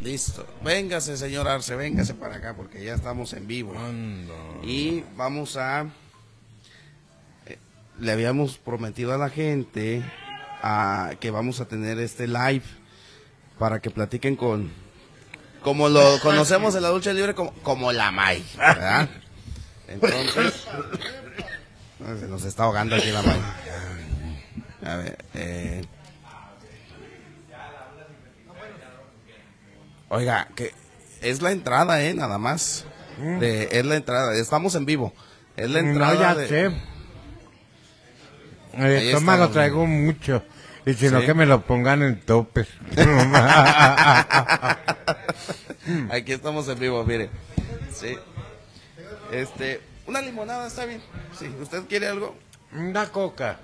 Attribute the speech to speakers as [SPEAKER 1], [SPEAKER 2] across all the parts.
[SPEAKER 1] Listo. Véngase, señor Arce, véngase para acá porque ya estamos en vivo. Y vamos a... le habíamos prometido a la gente que vamos a tener este live para que platiquen como lo conocemos en la lucha libre, como la May, ¿verdad? Entonces, se nos está ahogando aquí la May. A ver, oiga, que es la entrada, nada más. Es la entrada, estamos en vivo. Es la entrada.
[SPEAKER 2] No, ya sé. El estómago traigo mucho. Y si no, que me lo pongan en topes.
[SPEAKER 1] Aquí estamos en vivo, mire. Sí. Una limonada está bien. Sí, ¿usted quiere algo?
[SPEAKER 2] Una coca.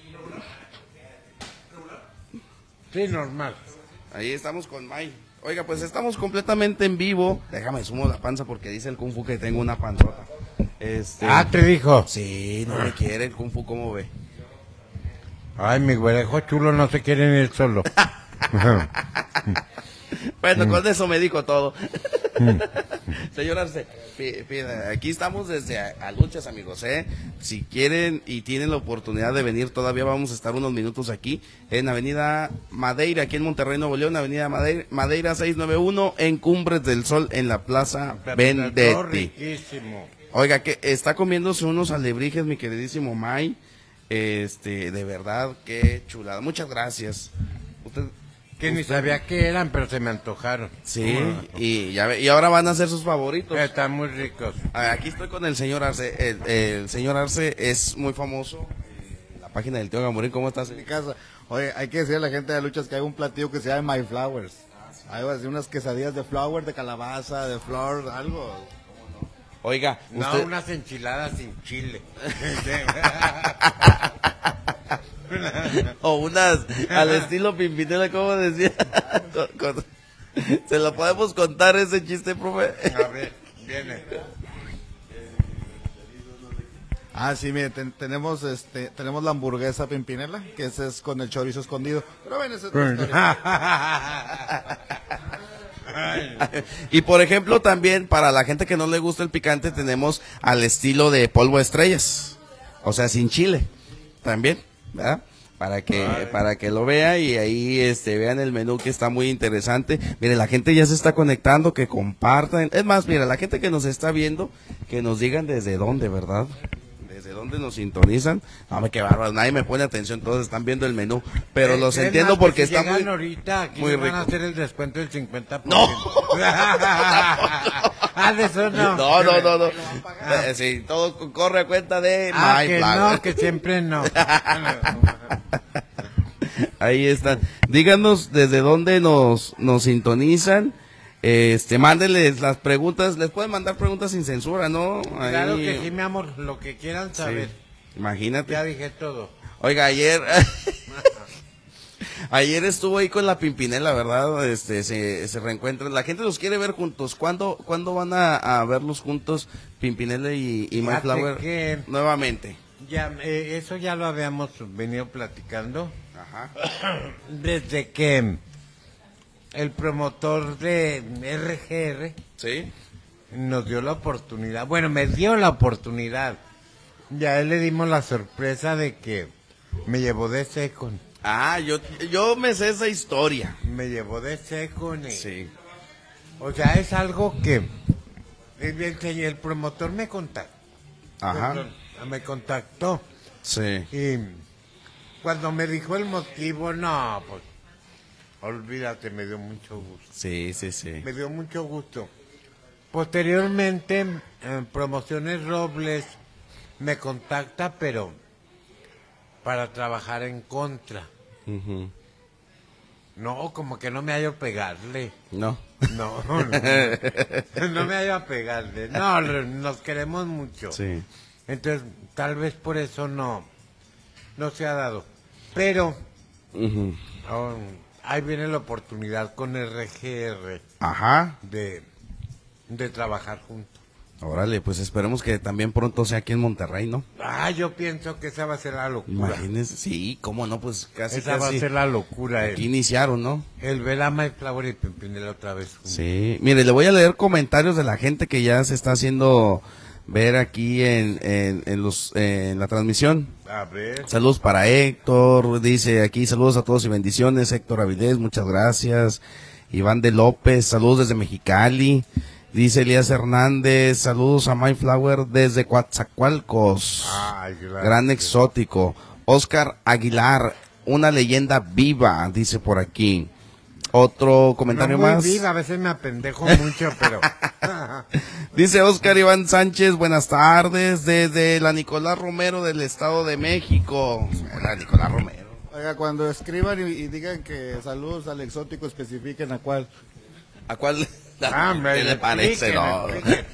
[SPEAKER 2] Sí, normal.
[SPEAKER 1] Ahí estamos con May. Oiga, pues estamos completamente en vivo. Déjame sumo la panza porque dice el Kung Fu que tengo una panzota.
[SPEAKER 2] ¿Te dijo?
[SPEAKER 1] Sí, no me quiere el Kung Fu, ¿cómo ve?
[SPEAKER 2] Ay, mi güerejo chulo no se quiere ni ir solo.
[SPEAKER 1] Bueno, con eso me dijo todo. Señor Arce, aquí estamos desde Aluchas, amigos, Si quieren y tienen la oportunidad de venir, todavía vamos a estar unos minutos aquí, en Avenida Madeira, aquí en Monterrey, Nuevo León, Avenida Madeira 691, en Cumbres del Sol, en la Plaza Vendetti.
[SPEAKER 2] Riquísimo.
[SPEAKER 1] Oiga, que está comiéndose unos alebrijes, mi queridísimo May. De verdad, qué chulada. Muchas gracias.
[SPEAKER 2] Que ni sabía qué eran, pero se me antojaron.
[SPEAKER 1] Sí, y ahora van a ser sus favoritos.
[SPEAKER 2] Están muy ricos.
[SPEAKER 1] Aquí estoy con el señor Arce. El señor Arce es muy famoso en la página del Tío Gamorín. ¿Cómo estás en mi casa?
[SPEAKER 3] Oye, hay que decirle a la gente de Luchas que hay un platillo que se llama My Flowers. Hay unas quesadillas de flower, de calabaza, de flor, algo.
[SPEAKER 1] Oiga,
[SPEAKER 2] no, unas enchiladas sin chile.
[SPEAKER 1] O unas al estilo Pimpinela, como decía. ¿Se lo podemos contar ese chiste, profe?
[SPEAKER 2] A ver, viene.
[SPEAKER 3] Sí, mire, tenemos la hamburguesa Pimpinela, que ese es con el chorizo escondido. Pero ven, ese es otra historia.
[SPEAKER 1] Y por ejemplo también para la gente que no le gusta el picante tenemos al estilo de polvo de estrellas, o sea sin chile también, ¿verdad? Para que lo vea y ahí vean el menú que está muy interesante. Mire, la gente ya se está conectando, que compartan. Es más, mira, la gente que nos está viendo, que nos digan desde dónde, ¿verdad? Desde dónde nos sintonizan. No, qué bárbaro, nadie me pone atención, todos están viendo el menú, pero los entiendo porque
[SPEAKER 2] si
[SPEAKER 1] está muy
[SPEAKER 2] ahorita, aquí
[SPEAKER 1] muy
[SPEAKER 2] van
[SPEAKER 1] rico.
[SPEAKER 2] a hacer el descuento del 50%.
[SPEAKER 1] No.
[SPEAKER 2] De eso no.
[SPEAKER 1] No. Sí, todo corre a cuenta de My
[SPEAKER 2] que
[SPEAKER 1] Plan.
[SPEAKER 2] no, que siempre no.
[SPEAKER 1] Ahí están. Díganos desde dónde nos sintonizan. Mándenles las preguntas. Les pueden mandar preguntas sin censura, ¿no? Ahí...
[SPEAKER 2] Claro que sí, mi amor, lo que quieran saber.
[SPEAKER 1] Sí. Imagínate.
[SPEAKER 2] Ya dije todo.
[SPEAKER 1] Oiga, ayer estuvo ahí con la Pimpinela, ¿verdad? Se reencuentran. La gente los quiere ver juntos. ¿Cuándo van a verlos juntos, Pimpinela y My Flower? Nuevamente.
[SPEAKER 2] Ya, eso ya lo habíamos venido platicando.
[SPEAKER 1] Ajá.
[SPEAKER 2] Desde que el promotor de RGR
[SPEAKER 1] ¿Sí?
[SPEAKER 2] nos dio la oportunidad. Bueno, me dio la oportunidad. Ya a él le dimos la sorpresa de que me llevó de Secon.
[SPEAKER 1] Yo me sé esa historia.
[SPEAKER 2] Me llevó de Secon.
[SPEAKER 1] Sí.
[SPEAKER 2] O sea, es algo que el promotor me contactó.
[SPEAKER 1] Ajá.
[SPEAKER 2] Perdón, me contactó.
[SPEAKER 1] Sí.
[SPEAKER 2] Y cuando me dijo el motivo, no, pues, olvídate, me dio mucho gusto.
[SPEAKER 1] Sí.
[SPEAKER 2] Me dio mucho gusto. Posteriormente, Promociones Robles me contacta, pero para trabajar en contra.
[SPEAKER 1] Uh-huh.
[SPEAKER 2] No, como que no me hallo pegarle.
[SPEAKER 1] No.
[SPEAKER 2] No me hallo a pegarle. No, nos queremos mucho.
[SPEAKER 1] Sí.
[SPEAKER 2] Entonces, tal vez por eso no se ha dado. Pero,
[SPEAKER 1] Uh-huh.
[SPEAKER 2] ahí viene la oportunidad con RGR.
[SPEAKER 1] Ajá.
[SPEAKER 2] De trabajar juntos.
[SPEAKER 1] Órale, pues esperemos que también pronto sea aquí en Monterrey, ¿no?
[SPEAKER 2] Ah, yo pienso que esa va a ser la locura.
[SPEAKER 1] Imagínense, sí, cómo no, pues casi,
[SPEAKER 2] Esa va a
[SPEAKER 1] casi.
[SPEAKER 2] ser la locura.
[SPEAKER 1] Aquí iniciaron, ¿no?
[SPEAKER 2] El ver a Mike Flower y Pimpinela otra vez.
[SPEAKER 1] Sí, mire, le voy a leer comentarios de la gente que ya se está haciendo ver aquí en la transmisión.
[SPEAKER 2] A ver.
[SPEAKER 1] Saludos para Héctor, dice aquí, saludos a todos y bendiciones, Héctor Avilés, muchas gracias. Iván de López, saludos desde Mexicali. Dice Elías Hernández, saludos a My Flower desde Coatzacoalcos.
[SPEAKER 2] Ay,
[SPEAKER 1] Gran exótico. Oscar Aguilar, una leyenda viva, dice por aquí. Otro comentario
[SPEAKER 2] No muy
[SPEAKER 1] más.
[SPEAKER 2] viva, a veces me apendejo mucho, pero...
[SPEAKER 1] Dice Oscar Iván Sánchez, buenas tardes, desde la Nicolás Romero del Estado de México. La Nicolás Romero.
[SPEAKER 3] Oiga, cuando escriban y digan que saludos al exótico, especifiquen a cuál.
[SPEAKER 1] ¿A cuál
[SPEAKER 2] Hombre,
[SPEAKER 1] ¿qué le parece?
[SPEAKER 2] explíqueme,
[SPEAKER 1] No.
[SPEAKER 2] explíqueme.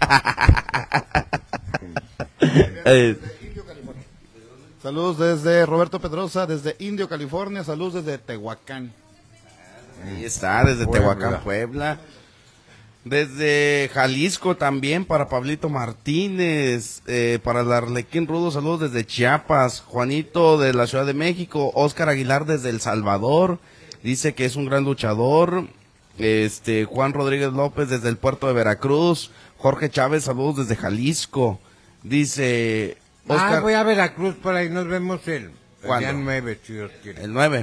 [SPEAKER 3] Saludos desde Roberto Pedrosa, desde Indio, California. Saludos desde Tehuacán.
[SPEAKER 1] Ahí está, desde
[SPEAKER 2] Puebla.
[SPEAKER 1] Tehuacán, Puebla. Desde Jalisco también, para Pablito Martínez, para el Arlequín Rudo, saludos desde Chiapas. Juanito de la Ciudad de México, Óscar Aguilar desde El Salvador, dice que es un gran luchador. Juan Rodríguez López desde el puerto de Veracruz. Jorge Chávez, saludos desde Jalisco. Dice Óscar,
[SPEAKER 2] voy a Veracruz, por ahí nos vemos el
[SPEAKER 1] ¿Cuándo?
[SPEAKER 2] día 9, si Dios quiere.
[SPEAKER 1] el 9.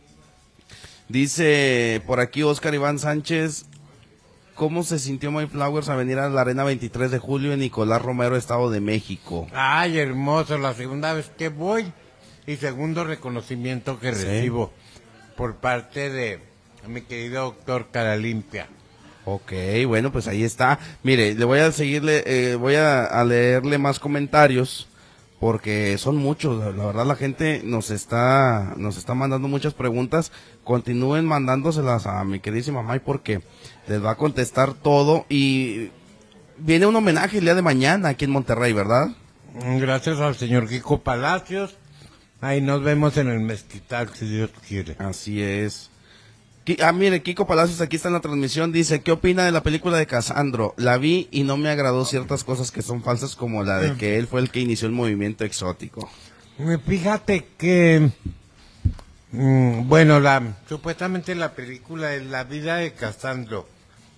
[SPEAKER 1] Dice por aquí Óscar Iván Sánchez, ¿cómo se sintió My Flowers a venir a la Arena 23 de julio en Nicolás Romero, Estado de México?
[SPEAKER 2] Ay, hermoso, la segunda vez que voy y segundo reconocimiento que
[SPEAKER 1] Sí.
[SPEAKER 2] recibo por parte de mi querido doctor Cara Limpia.
[SPEAKER 1] Ok, bueno, pues ahí está. Mire, le voy a seguirle, voy a leerle más comentarios porque son muchos. La verdad, la gente nos está mandando muchas preguntas. Continúen mandándoselas a mi queridísima May porque les va a contestar todo. Y viene un homenaje el día de mañana aquí en Monterrey, ¿verdad?
[SPEAKER 2] Gracias al señor Kiko Palacios. Ahí nos vemos en el mezquital, si Dios quiere.
[SPEAKER 1] Así es. Mire, Kiko Palacios aquí está en la transmisión, dice, ¿qué opina de la película de Casandro? La vi y no me agradó ciertas cosas que son falsas, como la de que él fue el que inició el movimiento exótico.
[SPEAKER 2] Fíjate que, bueno, supuestamente la película es La vida de Casandro.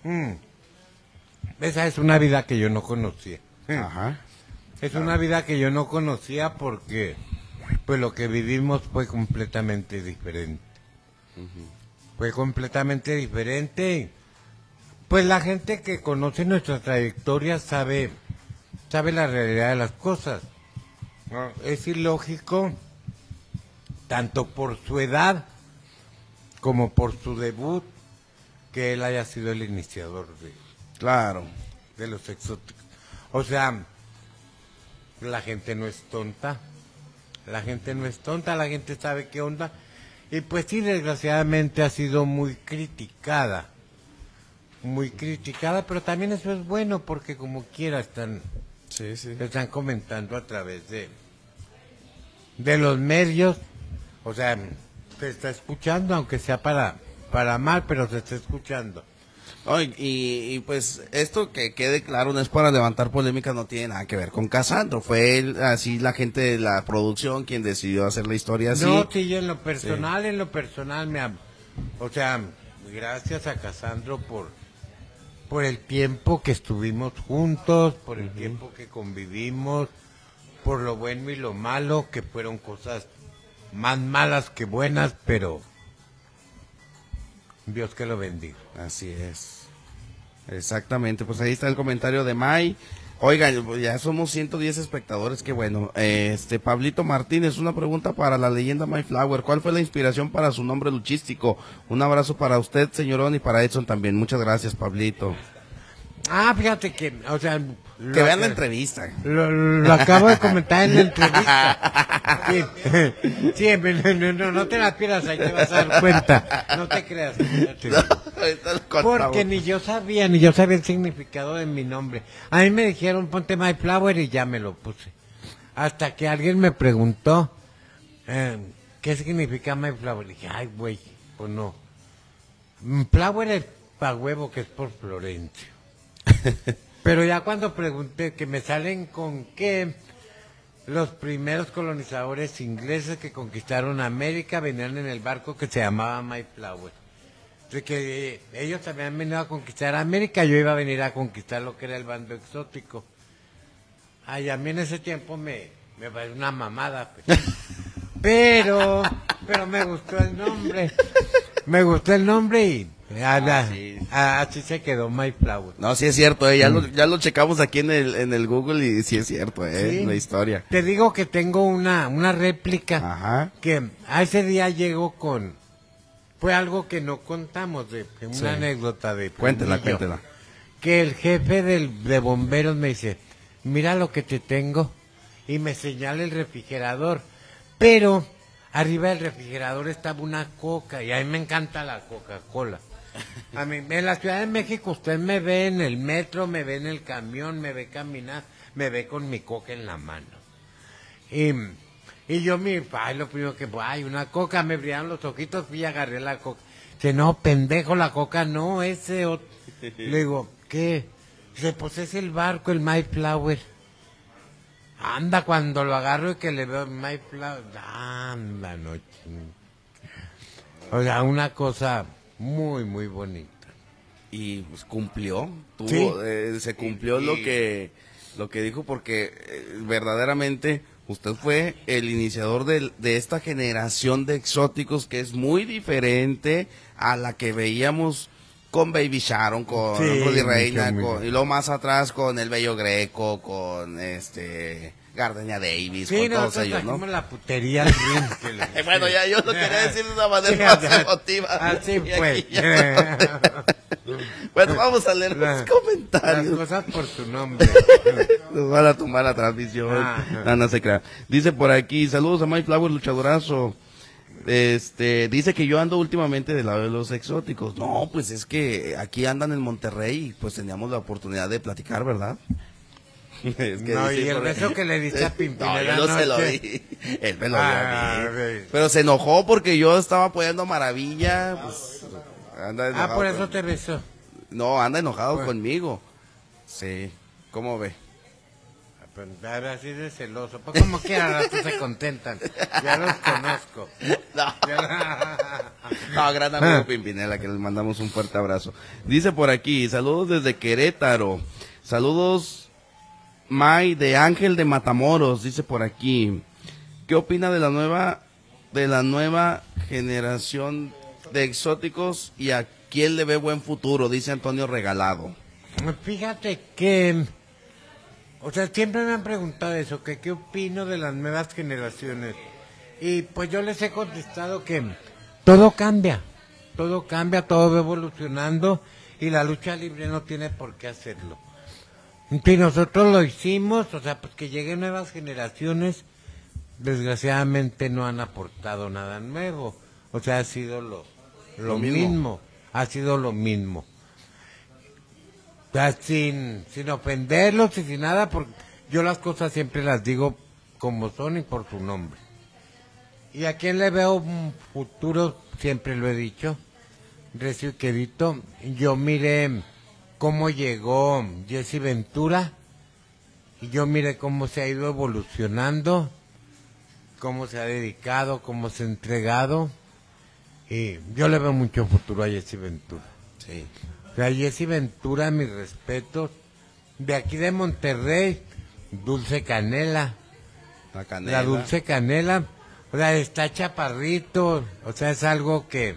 [SPEAKER 2] Esa es una vida que yo no conocía.
[SPEAKER 1] Ajá.
[SPEAKER 2] Es una vida que yo no conocía porque, pues lo que vivimos fue completamente diferente. Fue completamente diferente. Pues la gente que conoce nuestra trayectoria sabe la realidad de las cosas. ¿No? Es ilógico, tanto por su edad como por su debut, que él haya sido el iniciador
[SPEAKER 1] Claro.
[SPEAKER 2] de los exóticos. O sea, la gente no es tonta. La gente no es tonta, la gente sabe qué onda. Y pues sí, desgraciadamente ha sido muy criticada, pero también eso es bueno porque como quiera están comentando a través de los medios, o sea, se está escuchando, aunque sea para mal, pero se está escuchando.
[SPEAKER 1] Y pues esto que quede claro, no es para levantar polémica, no tiene nada que ver con Casandro, fue él, así la gente de la producción quien decidió hacer la historia así.
[SPEAKER 2] No, sí, en lo personal, o sea, gracias a Casandro por el tiempo que estuvimos juntos, por el tiempo que convivimos, por lo bueno y lo malo, que fueron cosas más malas que buenas, pero Dios que lo bendiga.
[SPEAKER 1] Así es. Exactamente, pues ahí está el comentario de May. Oigan, ya somos 110 espectadores, qué bueno. Pablito Martínez, una pregunta para la leyenda My Flower. ¿Cuál fue la inspiración para su nombre luchístico? Un abrazo para usted, señorón, y para Edson también. Muchas gracias, Pablito.
[SPEAKER 2] Fíjate que, o sea...
[SPEAKER 1] Que vean la entrevista.
[SPEAKER 2] Lo acabo de comentar en la entrevista. Sí, no te la pierdas, ahí te vas a dar cuenta. No te creas. Porque ni yo sabía el significado de mi nombre. A mí me dijeron, ponte My Flower y ya me lo puse. Hasta que alguien me preguntó, ¿qué significa My Flower? Y dije, ay, güey, pues no. Flower es pa' huevo, que es por Florencio. Pero ya cuando pregunté que me salen con que los primeros colonizadores ingleses que conquistaron América venían en el barco que se llamaba Mayflower. De que ellos habían venido a conquistar América, yo iba a venir a conquistar lo que era el bando exótico. Ay, a mí en ese tiempo me parece una mamada, pues. Pero me gustó el nombre. Me gustó el nombre y
[SPEAKER 1] sí.
[SPEAKER 2] así se quedó Mayflower.
[SPEAKER 1] No, sí es cierto, ya lo checamos aquí en el Google y sí es cierto,
[SPEAKER 2] Sí.
[SPEAKER 1] la historia.
[SPEAKER 2] Te digo que tengo una réplica.
[SPEAKER 1] Ajá.
[SPEAKER 2] Que a ese día llegó fue algo que no contamos, una
[SPEAKER 1] Sí.
[SPEAKER 2] anécdota de
[SPEAKER 1] Cuéntela,
[SPEAKER 2] Primillo,
[SPEAKER 1] cuéntela.
[SPEAKER 2] que el jefe de bomberos me dice, mira lo que te tengo, y me señala el refrigerador, pero arriba del refrigerador estaba una coca, y a mí me encanta la Coca-Cola. A mí, en la Ciudad de México usted me ve en el metro, me ve en el camión, me ve caminar, me ve con mi coca en la mano. Y yo, lo primero que, una coca, me brillaron los ojitos, fui y agarré la coca. Dice, no, pendejo, la coca no, ese otro. Le digo, ¿qué? Dice, pues es el barco, el Mayflower. Anda, cuando lo agarro y que le veo Mayflower, anda, no ching. O sea, una cosa muy, muy bonita.
[SPEAKER 1] Y pues cumplió,
[SPEAKER 2] Sí.
[SPEAKER 1] se cumplió lo que dijo, porque verdaderamente usted fue el iniciador de esta generación de exóticos que es muy diferente a la que veíamos con Baby Sharon, con
[SPEAKER 2] Sí,
[SPEAKER 1] Rudy Reina,
[SPEAKER 2] mucho.
[SPEAKER 1] y luego más atrás con el Bello Greco, con Gardenia Davis,
[SPEAKER 2] Sí,
[SPEAKER 1] con todos
[SPEAKER 2] nosotros
[SPEAKER 1] ellos, ¿no?
[SPEAKER 2] trajimos la putería al ring, que le-
[SPEAKER 1] Bueno, ya yo lo quería decir de una manera
[SPEAKER 2] Sí,
[SPEAKER 1] más emotiva.
[SPEAKER 2] así
[SPEAKER 1] Y
[SPEAKER 2] fue.
[SPEAKER 1] aquí ya- Bueno, vamos a leer los
[SPEAKER 2] Las
[SPEAKER 1] comentarios.
[SPEAKER 2] cosas por su nombre.
[SPEAKER 1] Nos van a tomar la transmisión.
[SPEAKER 2] Ajá.
[SPEAKER 1] No se crea. Dice por aquí, saludos a Mayflower, luchadorazo. Dice que yo ando últimamente del lado de los exóticos. No, pues es que aquí andan en Monterrey y pues teníamos la oportunidad de platicar, ¿verdad? Es que
[SPEAKER 2] No,
[SPEAKER 1] dice
[SPEAKER 2] y el
[SPEAKER 1] por-
[SPEAKER 2] beso que le diste a Pimpinela
[SPEAKER 1] No, yo no se lo
[SPEAKER 2] anoche.
[SPEAKER 1] di. Él me lo dio a mí.
[SPEAKER 2] sí.
[SPEAKER 1] Pero se enojó porque yo estaba apoyando a Maravilla. Pues, anda enojado
[SPEAKER 2] Por eso
[SPEAKER 1] con-
[SPEAKER 2] te besó.
[SPEAKER 1] No, anda enojado
[SPEAKER 2] Bueno.
[SPEAKER 1] conmigo. Sí, ¿cómo ve?
[SPEAKER 2] Ahora así de celoso. Pues como quiera, al rato se contentan. Ya los conozco.
[SPEAKER 1] No.
[SPEAKER 2] Ya-
[SPEAKER 1] No, gran amigo Pimpinela, que les mandamos un fuerte abrazo. Dice por aquí, saludos desde Querétaro. Saludos, May de Ángel de Matamoros, dice por aquí. ¿Qué opina de la nueva generación de exóticos y a quién le ve buen futuro? Dice Antonio Regalado.
[SPEAKER 2] Fíjate que, o sea, siempre me han preguntado eso, que qué opino de las nuevas generaciones. Y pues yo les he contestado que todo cambia, todo va evolucionando y la lucha libre no tiene por qué hacerlo. Si nosotros lo hicimos, o sea, pues que lleguen nuevas generaciones, desgraciadamente no han aportado nada nuevo. O sea, ha sido lo mismo, ha sido lo mismo. O sea, sin ofenderlos y sin nada, porque yo las cosas siempre las digo como son y por su nombre. Y a quien le veo un futuro, siempre lo he dicho, recién querido, yo miré cómo llegó Jesse Ventura, y yo miré cómo se ha ido evolucionando, cómo se ha dedicado, cómo se ha entregado, y yo le veo mucho futuro a Jesse Ventura.
[SPEAKER 1] Sí.
[SPEAKER 2] O sea, Jesse Ventura, mis respetos. De aquí de Monterrey, Dulce Canela.
[SPEAKER 1] La canela.
[SPEAKER 2] La Dulce Canela. O sea, está chaparrito. O sea, es algo que,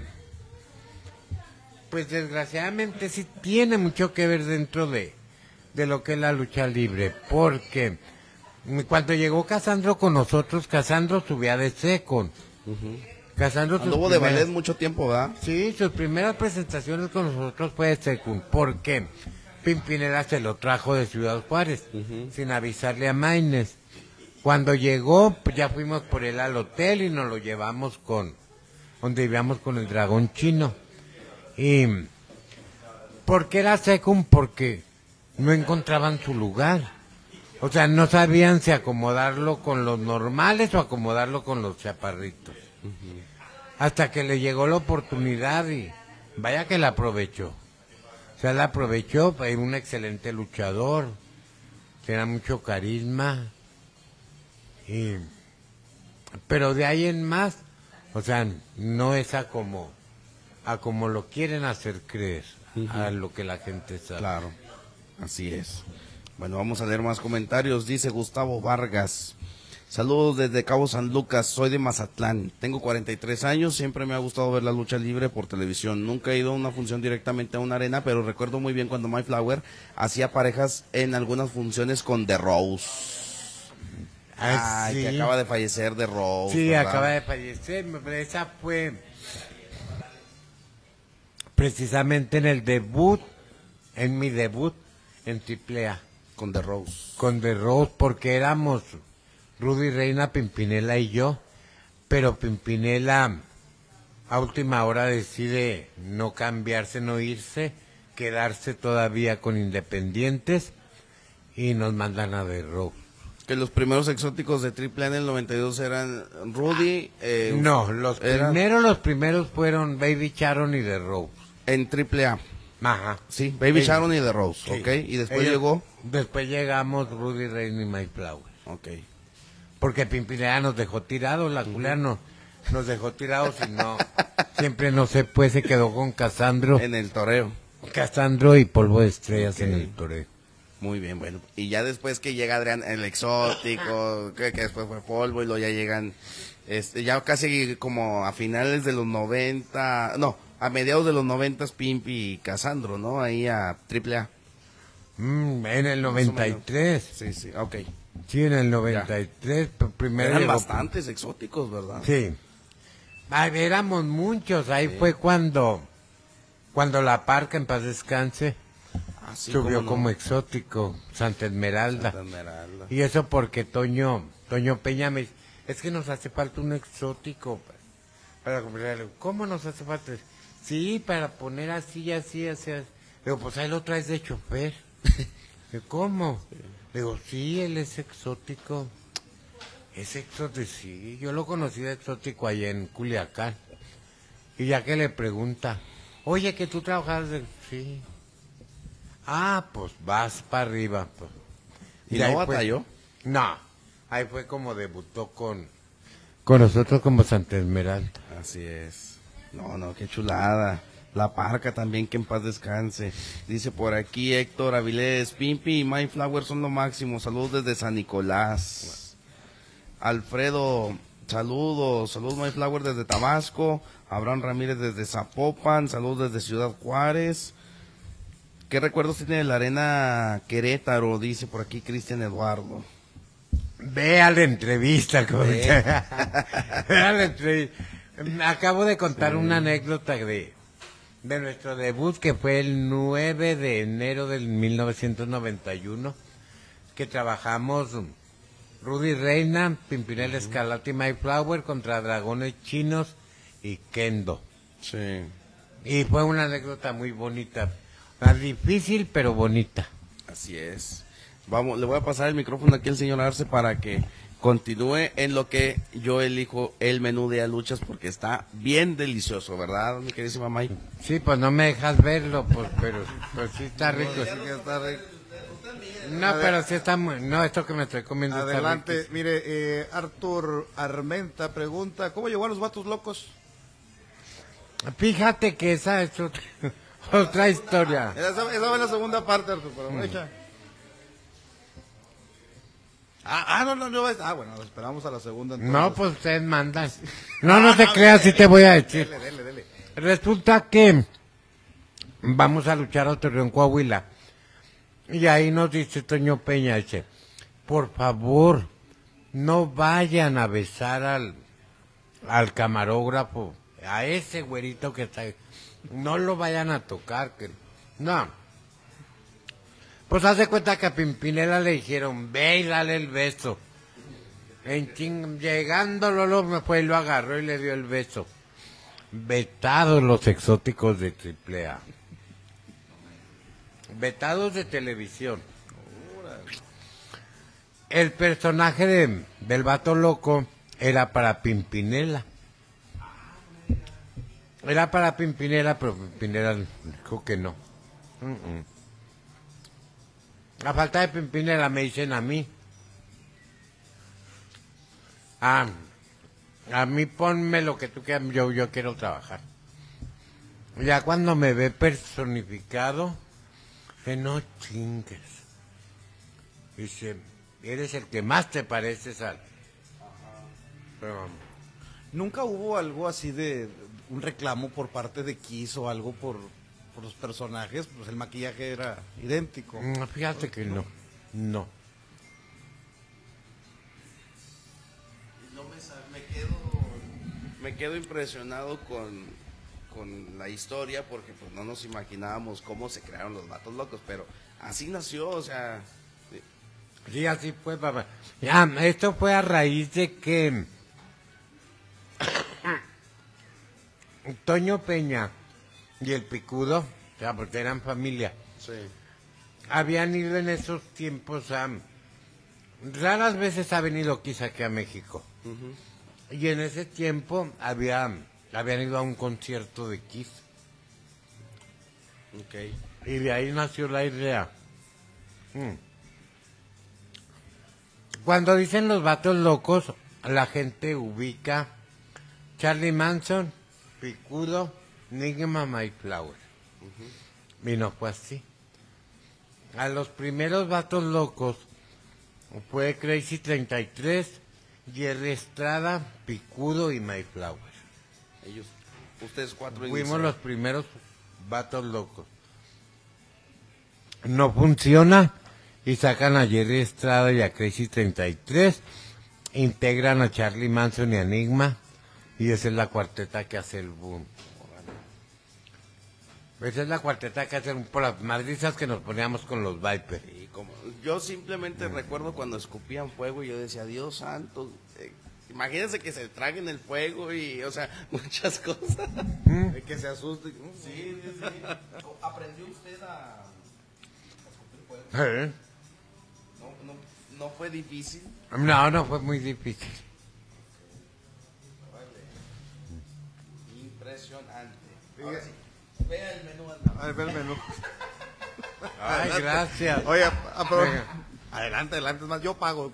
[SPEAKER 2] pues desgraciadamente sí tiene mucho que ver dentro de lo que es la lucha libre. Porque cuando llegó Casandro con nosotros, Casandro subía de seco. Casandro sus
[SPEAKER 1] Anduvo de
[SPEAKER 2] primeras-
[SPEAKER 1] ballet mucho tiempo, ¿verdad?
[SPEAKER 2] Sí, sus primeras presentaciones con nosotros fue de Secund, porque Pimpinela se lo trajo de Ciudad Juárez, sin avisarle a Maines. Cuando llegó, pues ya fuimos por él al hotel y nos lo llevamos donde vivíamos con el dragón chino. Y, ¿por qué era Secund? Porque no encontraban su lugar. O sea, no sabían si acomodarlo con los normales o acomodarlo con los chaparritos. Hasta que le llegó la oportunidad y vaya que la aprovechó. O sea, él aprovechó, fue un excelente luchador, tenía mucho carisma, pero de ahí en más, o sea, no es a como lo quieren hacer creer, a lo que la gente sabe.
[SPEAKER 1] Claro, así es. Bueno, vamos a leer más comentarios. Dice Gustavo Vargas. Saludos desde Cabo San Lucas, soy de Mazatlán, tengo 43 años, siempre me ha gustado ver la lucha libre por televisión, nunca he ido a una función directamente a una arena, pero recuerdo muy bien cuando My Flower hacía parejas en algunas funciones con The Rose. Ay,
[SPEAKER 2] sí.
[SPEAKER 1] que acaba de fallecer The Rose.
[SPEAKER 2] Sí,
[SPEAKER 1] ¿verdad?
[SPEAKER 2] acaba de fallecer, esa fue precisamente en mi debut en AAA.
[SPEAKER 1] Con The Rose.
[SPEAKER 2] Con The Rose, porque éramos Rudy Reina, Pimpinela y yo, pero Pimpinela a última hora decide no cambiarse, no irse, quedarse todavía con Independientes y nos mandan a The Rose.
[SPEAKER 1] Que los primeros exóticos de AAA en el 92 eran Rudy.
[SPEAKER 2] No, los primeros fueron Baby Sharon y The Rose.
[SPEAKER 1] En AAA.
[SPEAKER 2] Ajá.
[SPEAKER 1] Sí, Baby
[SPEAKER 2] Sí.
[SPEAKER 1] Sharon y The Rose,
[SPEAKER 2] Sí.
[SPEAKER 1] ok. Y después
[SPEAKER 2] Ellos-
[SPEAKER 1] llegó.
[SPEAKER 2] Después llegamos Rudy Reina y My Flower.
[SPEAKER 1] Ok.
[SPEAKER 2] Porque Pimpinela nos dejó tirados, la culera nos dejó tirados y no, siempre no se pues se quedó con Casandro
[SPEAKER 1] En el toreo.
[SPEAKER 2] y Polvo de Estrellas
[SPEAKER 1] Ok.
[SPEAKER 2] en el toreo.
[SPEAKER 1] Muy bien, bueno. Y ya después que llega Adrián, el exótico, que después fue Polvo y luego ya llegan, ya casi como a finales de los 90, no, a mediados de los 90 Pimpi y Casandro, ¿no? Ahí a AAA.
[SPEAKER 2] En el
[SPEAKER 1] Más o menos.
[SPEAKER 2] 93.
[SPEAKER 1] Sí, sí, ok.
[SPEAKER 2] Sí, en el 93. Primero
[SPEAKER 1] Eran
[SPEAKER 2] llegó-
[SPEAKER 1] bastantes exóticos, ¿verdad?
[SPEAKER 2] Sí. Ay, éramos muchos. Ahí fue cuando La Parca, en paz descanse,
[SPEAKER 1] Así
[SPEAKER 2] subió como exótico, Santa Esmeralda.
[SPEAKER 1] Santa Esmeralda.
[SPEAKER 2] Y eso porque Toño Peña me dice, es que nos hace falta un exótico para comprarle. ¿Cómo nos hace falta? Sí, para poner así, así, así. Digo, pues ahí lo traes de chofer. Digo, ¿cómo? Digo, sí, él es exótico. Es exótico, sí. Yo lo conocí de exótico allá en Culiacán. Y ya que le pregunta, oye, que tú trabajas de... Sí. Ah, pues vas para arriba. Pues.
[SPEAKER 1] ¿Y
[SPEAKER 2] ahí
[SPEAKER 1] no
[SPEAKER 2] fue-
[SPEAKER 1] batalló?
[SPEAKER 2] No, ahí fue como debutó con nosotros como Santa Esmeralda.
[SPEAKER 1] Así es. No, qué chulada. La Parca también, que en paz descanse. Dice por aquí Héctor Avilés, Pimpi y My Flower son lo máximo. Saludos desde San Nicolás. Alfredo, saludos My Flower desde Tabasco. Abraham Ramírez desde Zapopan. Saludos desde Ciudad Juárez. ¿Qué recuerdos tiene de la Arena Querétaro? Dice por aquí Cristian Eduardo.
[SPEAKER 2] Vea la entrevista. Vea la entrevista. Acabo de contar una anécdota de nuestro debut, que fue el 9 de enero del 1991, que trabajamos Rudy Reina, Pimpinela Escarlata y My Flower contra Dragones Chinos y Kendo.
[SPEAKER 1] Sí.
[SPEAKER 2] Y fue una anécdota muy bonita, difícil pero bonita.
[SPEAKER 1] Así es. Vamos, le voy a pasar el micrófono aquí al señor Arce para que continúe en lo que yo elijo el menú de luchas, porque está bien delicioso, ¿verdad, mi queridísima May?
[SPEAKER 2] Sí, pues no me dejas verlo, pero sí está rico. No, pero sí está muy... No, esto que me estoy comiendo está
[SPEAKER 3] Adelante,
[SPEAKER 2] rico.
[SPEAKER 3] mire, Artur Armenta pregunta, ¿cómo llegó a los Vatos Locos?
[SPEAKER 2] Fíjate que esa es otra historia.
[SPEAKER 3] Esa fue la segunda parte, Artur, pero aprovecha. No, bueno, esperamos a la segunda entonces.
[SPEAKER 2] No, pues ustedes mandan. No te creas, sí te voy a decir.
[SPEAKER 3] Dele.
[SPEAKER 2] Resulta que vamos a luchar a Torreón, Coahuila. Y ahí nos dice Toño Peña, dice, por favor, no vayan a besar al camarógrafo, a ese güerito que está ahí. No lo vayan a tocar, que no. Pues hace cuenta que a Pimpinela le dijeron, ve y dale el beso. Llegando Lolo me fue y lo agarró y le dio el beso. Vetados los exóticos de AAA. Vetados de televisión. El personaje del vato loco era para Pimpinela. Era para Pimpinela, pero Pimpinela dijo que no. A falta de Pimpinela me dicen a mí. A mí ponme lo que tú quieras, yo quiero trabajar. Ya cuando me ve personificado, que no chingues. Dice, eres el que más te pareces al... Pero,
[SPEAKER 3] ¿Nunca hubo algo así de un reclamo por parte de Kiss o algo por los personajes? Pues el maquillaje era idéntico.
[SPEAKER 2] fíjate que no.
[SPEAKER 1] Me quedo impresionado con la historia porque pues no nos imaginábamos cómo se crearon los Vatos Locos, pero así nació, o sea...
[SPEAKER 2] Sí, así fue, papá. Ya, esto fue a raíz de que Toño Peña y el Picudo, o sea, porque eran familia,
[SPEAKER 1] Sí.
[SPEAKER 2] habían ido en esos tiempos raras veces ha venido quizá aquí a México. Y en ese tiempo habían ido a un concierto de Kiss.
[SPEAKER 1] Ok.
[SPEAKER 2] Y de ahí nació la idea. Cuando dicen los Vatos Locos, la gente ubica Charlie Manson, Picudo, Enigma, Mayflower. Y no fue así. A los primeros Vatos Locos fue Crazy 33, Jerry Estrada, Picudo y Mayflower.
[SPEAKER 1] Ustedes cuatro
[SPEAKER 2] Fuimos
[SPEAKER 1] iniciaron.
[SPEAKER 2] los primeros Vatos Locos. No funciona y sacan a Jerry Estrada y a Crazy 33, integran a Charlie Manson y a Enigma y esa es la cuarteta que hace el boom. Esa es la cuarteta que hace el boom por las madrizas que nos poníamos con los Vipers.
[SPEAKER 1] Y yo simplemente recuerdo cuando escupían fuego y yo decía, Dios santo, imagínense que se traguen el fuego y, o sea, muchas cosas.
[SPEAKER 3] Que se asuste.
[SPEAKER 1] Sí. ¿Aprendió usted a escupir fuego?
[SPEAKER 2] ¿Eh?
[SPEAKER 1] No fue difícil.
[SPEAKER 2] No fue muy difícil.
[SPEAKER 1] Impresionante. Ahora sí, vea el menú.
[SPEAKER 3] A ver, ve el menú.
[SPEAKER 2] Ay, gracias.
[SPEAKER 3] Oye,
[SPEAKER 2] Venga.
[SPEAKER 3] adelante, es más, yo pago.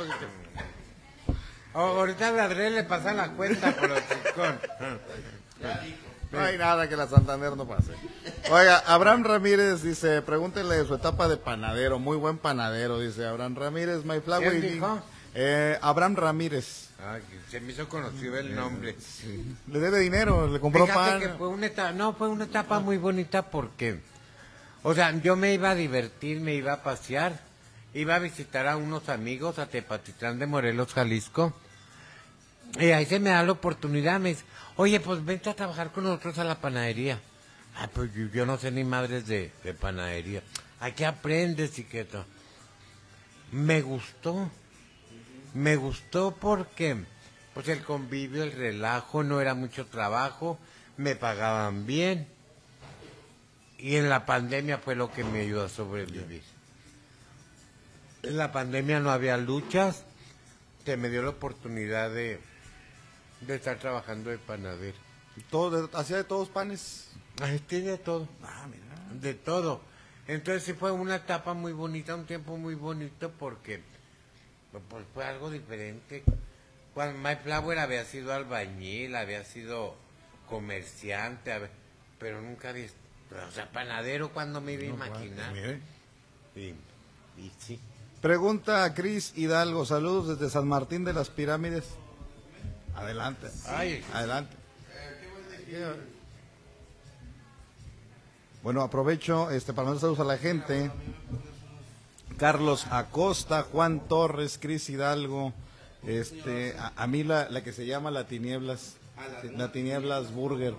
[SPEAKER 2] Ahorita a Adriel le pasa la cuenta por el chicón.
[SPEAKER 3] No hay nada que la Santander no pase. Oiga, Abraham Ramírez dice, pregúntele de su etapa de panadero, muy buen panadero, dice Abraham Ramírez, Mayflower.
[SPEAKER 2] ¿Quién dijo?
[SPEAKER 3] Abraham Ramírez.
[SPEAKER 2] Ay, se me hizo conocido el nombre.
[SPEAKER 3] Le debe dinero, le compró
[SPEAKER 2] Fíjate
[SPEAKER 3] pan.
[SPEAKER 2] que fue una etapa muy bonita porque, o sea, yo me iba a divertir, me iba a pasear, iba a visitar a unos amigos a Tepatitlán de Morelos, Jalisco, y ahí se me da la oportunidad, me dice, oye, pues vente a trabajar con nosotros a la panadería. Ah, pues yo no sé ni madres de panadería. Aquí aprendes, chiquito. Me gustó porque pues el convivio, el relajo, no era mucho trabajo, me pagaban bien y en la pandemia fue lo que me ayudó a sobrevivir. En la pandemia no había luchas, que me dio la oportunidad de estar trabajando de panadero.
[SPEAKER 3] Hacía de todos panes.
[SPEAKER 2] Este de todo.
[SPEAKER 3] Ah, mira.
[SPEAKER 2] De todo. Entonces sí fue una etapa muy bonita, un tiempo muy bonito porque pues, fue algo diferente. Cuando Mayflower había sido albañil, había sido comerciante, pero nunca había... O sea, panadero cuando me iba a imaginar.
[SPEAKER 3] Mire.
[SPEAKER 2] Y sí.
[SPEAKER 3] Pregunta a Cris Hidalgo, saludos desde San Martín de las Pirámides. Adelante.
[SPEAKER 2] Ay.
[SPEAKER 3] Adelante. Bueno, aprovecho para mandar saludos a la gente. Carlos Acosta, Juan Torres, Cris Hidalgo, a mí la que se llama la Tinieblas Burger.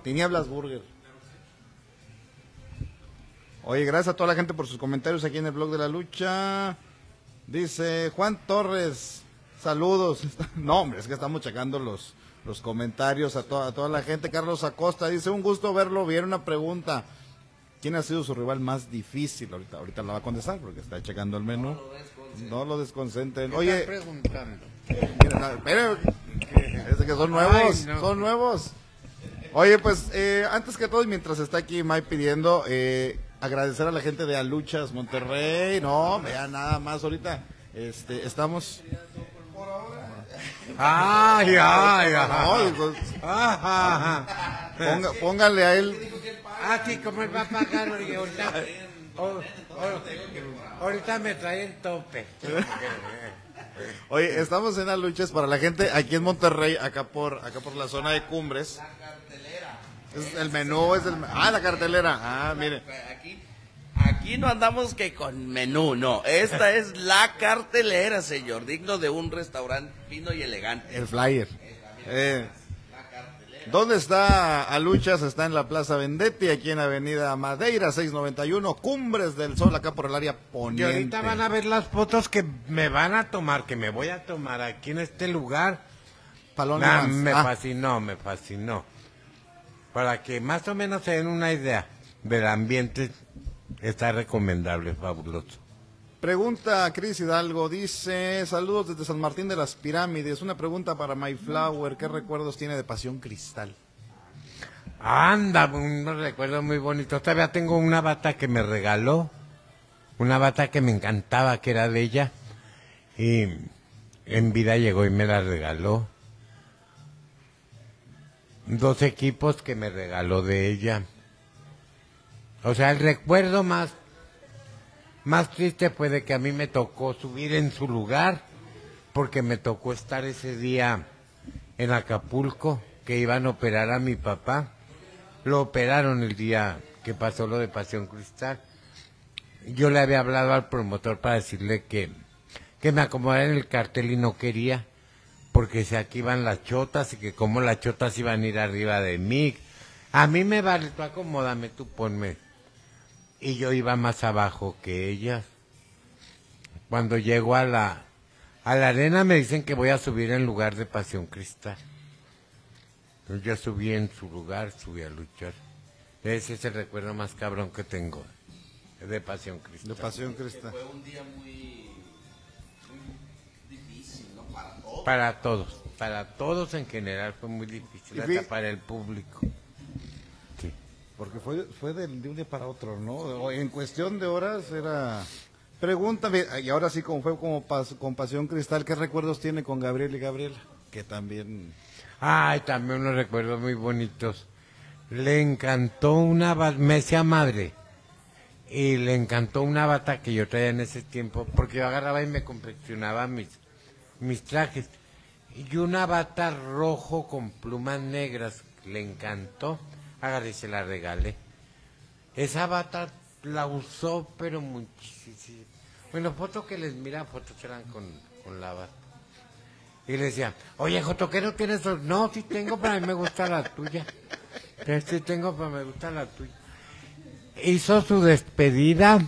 [SPEAKER 3] Oye, gracias a toda la gente por sus comentarios aquí en el blog de la lucha. Dice Juan Torres, saludos. No, hombre, es que estamos checando los comentarios a toda la gente. Carlos Acosta dice, un gusto verlo. Viene una pregunta. ¿Quién ha sido su rival más difícil? Ahorita la va a contestar porque está checando el menú. No lo desconcentren. Oye,
[SPEAKER 2] ¿Qué estás preguntando?
[SPEAKER 3] Espera, es que son nuevos,
[SPEAKER 2] Ay, no.
[SPEAKER 3] son nuevos. Oye, pues, antes que todo, y mientras está aquí Mike pidiendo, agradecer a la gente de Aluchas Monterrey. No, vea nada más ahorita. Estamos.
[SPEAKER 2] Ay, ay,
[SPEAKER 3] No,
[SPEAKER 2] ay.
[SPEAKER 3] pues,
[SPEAKER 2] Ajá.
[SPEAKER 3] póngale a él.
[SPEAKER 2] Ah, sí, como él va a pagar, oye, ahorita me trae el tope.
[SPEAKER 3] Oye, estamos en Aluchas para la gente aquí en Monterrey, acá por la zona de Cumbres. Es el menú, la cartelera. Ah, mire.
[SPEAKER 1] Aquí no andamos que con menú, no. Esta es la cartelera, señor, digno de un restaurante fino y elegante.
[SPEAKER 3] El flyer. ¿Dónde está Aluchas? Está en la Plaza Vendetti, aquí en Avenida Madeira, 691, Cumbres del Sol, acá por el área
[SPEAKER 2] Y
[SPEAKER 3] poniente.
[SPEAKER 2] ahorita van a ver las fotos que me van a tomar, que me voy a tomar aquí en este lugar.
[SPEAKER 3] Palón
[SPEAKER 2] Ah,
[SPEAKER 3] Evans.
[SPEAKER 2] me fascinó. Para que más o menos se den una idea del ambiente, está recomendable, fabuloso.
[SPEAKER 3] Pregunta Cris Hidalgo, dice, saludos desde San Martín de las Pirámides. Una pregunta para My Flower, ¿qué recuerdos tiene de Pasión Cristal?
[SPEAKER 2] Anda, un recuerdo muy bonito. Todavía tengo una bata que me regaló, una bata que me encantaba, que era de ella, y en vida llegó y me la regaló. 2 equipos que me regaló de ella. O sea, el recuerdo más triste fue de que a mí me tocó subir en su lugar, porque me tocó estar ese día en Acapulco, que iban a operar a mi papá. Lo operaron el día que pasó lo de Pasión Cristal. Yo le había hablado al promotor para decirle que me acomodara en el cartel y no quería, porque si aquí iban las chotas y que como las chotas iban a ir arriba de mí. A mí me vale, tú acomódame, tú ponme. Y yo iba más abajo que ellas. Cuando llego a la arena me dicen que voy a subir en lugar de Pasión Cristal. Entonces yo subí en su lugar, subí a luchar. Ese es el recuerdo más cabrón que tengo de Pasión Cristal.
[SPEAKER 3] De Pasión Cristal.
[SPEAKER 1] Fue un día muy difícil, ¿no?
[SPEAKER 2] Para todos en general fue muy difícil, hasta para el público. Sí.
[SPEAKER 3] Porque fue de un día para otro, ¿no? En cuestión de horas era... Pregúntame, y ahora sí como fue con Pasión Cristal, ¿qué recuerdos tiene con Gabriel y Gabriela? Que también...
[SPEAKER 2] Ay, también unos recuerdos muy bonitos. Le encantó una me decía madre, y le encantó una bata que yo traía en ese tiempo, porque yo agarraba y me confeccionaba mis trajes. Y una bata rojo con plumas negras, le encantó, agarré y se la regalé. Esa bata la usó, pero muchísimo. Bueno, fotos que les mira, fotos eran con la bata. Y le decía, oye, Joto, ¿qué no tienes? No, sí tengo, pero a mí me gusta la tuya. Sí tengo, pero me gusta la tuya. Hizo su despedida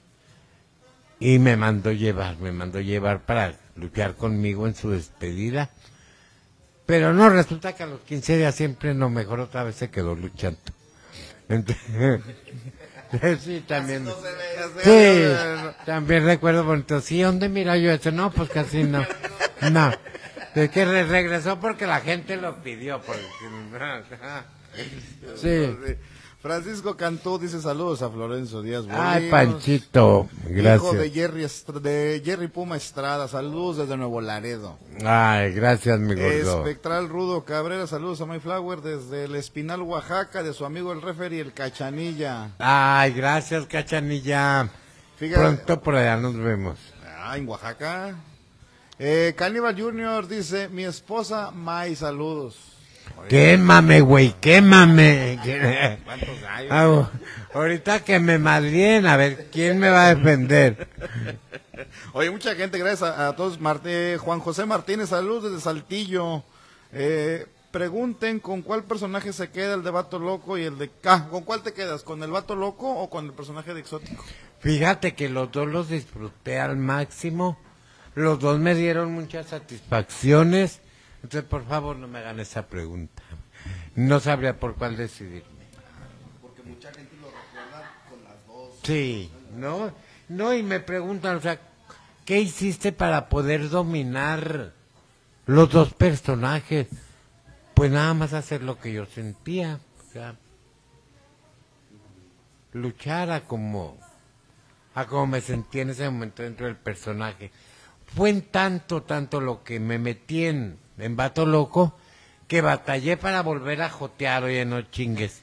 [SPEAKER 2] y me mandó llevar para luchar conmigo en su despedida. Pero no, resulta que a los 15 días siempre no, mejor otra vez se quedó luchando. Entonces, sí, también. Sí, también recuerdo bonito. Sí, ¿dónde mira yo eso? No, pues casi no. No. Es que regresó porque la gente lo pidió. Sí.
[SPEAKER 3] Francisco Cantú dice saludos a Florencio Díaz Bolinos.
[SPEAKER 2] Ay, Panchito, gracias.
[SPEAKER 3] Hijo de Jerry Puma Estrada, saludos desde Nuevo Laredo.
[SPEAKER 2] Ay, gracias, mi gordo.
[SPEAKER 3] Espectral Rudo Cabrera, saludos a My Flower desde el Espinal, Oaxaca, de su amigo el referee, el Cachanilla.
[SPEAKER 2] Ay, gracias, Cachanilla.
[SPEAKER 3] Fíjate.
[SPEAKER 2] Pronto por allá nos vemos.
[SPEAKER 3] En Oaxaca. Caníbal Junior dice, mi esposa May, saludos.
[SPEAKER 2] Quémame, güey, quémame.
[SPEAKER 3] ¿Cuántos gallos?
[SPEAKER 2] Ah, ahorita que me madrien, a ver, ¿quién me va a defender?
[SPEAKER 3] Oye, mucha gente, gracias a todos. Juan José Martínez, saludos desde Saltillo. Pregunten con cuál personaje se queda el de Vato Loco y el de... ¿con cuál te quedas? ¿Con el Vato Loco o con el personaje de Exótico?
[SPEAKER 2] Fíjate que los dos los disfruté al máximo. Los dos me dieron muchas satisfacciones. Entonces, por favor, no me hagan esa pregunta. No sabría por cuál decidirme.
[SPEAKER 1] Porque mucha gente lo recuerda con las dos.
[SPEAKER 2] Sí, no, y me preguntan, o sea, ¿qué hiciste para poder dominar los dos personajes? Pues nada más hacer lo que yo sentía, o sea. luchar a como me sentí en ese momento dentro del personaje. Fue en tanto lo que me metí en Vato Loco, que batallé para volver a jotear, oye, no chingues.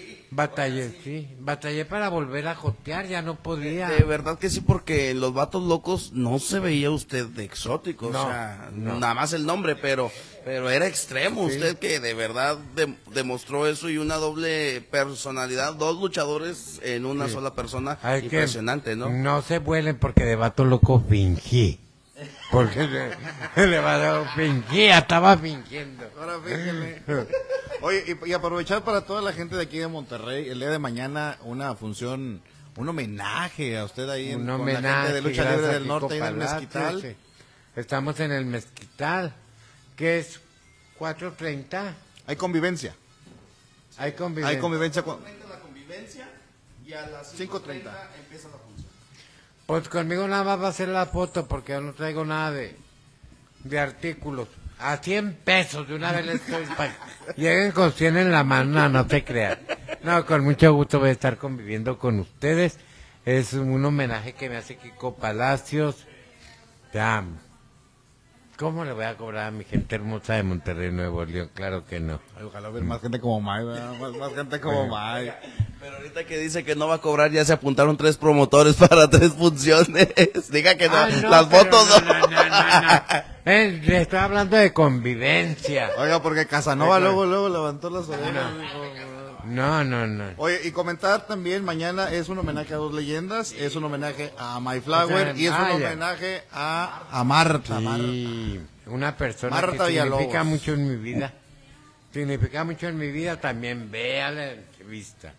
[SPEAKER 2] Batallé para volver a jotear, ya no podía.
[SPEAKER 1] De verdad que sí, porque en Los Vatos Locos no se veía usted de exótico,
[SPEAKER 2] No,
[SPEAKER 1] o sea,
[SPEAKER 2] no.
[SPEAKER 1] nada más el nombre, pero era extremo
[SPEAKER 2] Sí.
[SPEAKER 1] usted, que de verdad demostró eso, y una doble personalidad, dos luchadores en una
[SPEAKER 2] Sí.
[SPEAKER 1] sola persona,
[SPEAKER 2] Hay que-
[SPEAKER 1] impresionante, ¿no?
[SPEAKER 2] No se vuelen porque de Vato Loco fingí. Porque de Vato Loco fingía, estaba fingiendo.
[SPEAKER 3] Ahora fíjense. Oye, y aprovechar para toda la gente de aquí de Monterrey, el día de mañana una función, un homenaje a usted ahí
[SPEAKER 2] Un
[SPEAKER 3] con la
[SPEAKER 2] homenaje,
[SPEAKER 3] gente de Lucha
[SPEAKER 2] gracias
[SPEAKER 3] Libre
[SPEAKER 2] a
[SPEAKER 3] del
[SPEAKER 2] Kiko
[SPEAKER 3] Norte, ahí en el
[SPEAKER 2] Palacio,
[SPEAKER 3] Mezquital.
[SPEAKER 2] sí. Estamos en el Mezquital, que es 4:30.
[SPEAKER 3] Hay convivencia.
[SPEAKER 2] Hay convivencia.
[SPEAKER 3] Hay convivencia con...
[SPEAKER 1] La convivencia, y a las
[SPEAKER 3] 5:30
[SPEAKER 1] empieza la función.
[SPEAKER 2] Pues conmigo nada más va a ser la foto porque yo no traigo nada de artículos. A 100 pesos de una vez les estoy lleguen con 100 en la mano, no te creas. No, con mucho gusto voy a estar conviviendo con ustedes. Es un homenaje que me hace Kiko Palacios. Ya, ¿cómo le voy a cobrar a mi gente hermosa de Monterrey, Nuevo León? Claro que no.
[SPEAKER 3] Ay, ojalá ver más gente como May, ¿verdad? Más gente como May.
[SPEAKER 1] Pero ahorita que dice que no va a cobrar, ya se apuntaron 3 promotores para 3 funciones. Diga que no,
[SPEAKER 2] Ah, no,
[SPEAKER 1] las
[SPEAKER 2] pero
[SPEAKER 1] fotos no.
[SPEAKER 2] no. Le estoy hablando de convivencia.
[SPEAKER 3] Oiga, porque Casanova luego levantó las orejas.
[SPEAKER 2] No.
[SPEAKER 3] Oye, y comentar también, mañana es un homenaje a 2 leyendas, es un homenaje a My Flower y es un
[SPEAKER 2] ya.
[SPEAKER 3] homenaje a Marta.
[SPEAKER 2] Sí, una persona
[SPEAKER 3] Marta
[SPEAKER 2] que significa
[SPEAKER 3] Villalobos.
[SPEAKER 2] mucho en mi vida. Significa mucho en mi vida, también vea la entrevista.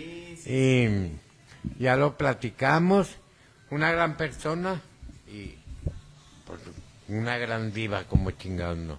[SPEAKER 2] Y ya lo platicamos. Una gran persona y pues, una gran diva, como chingados no.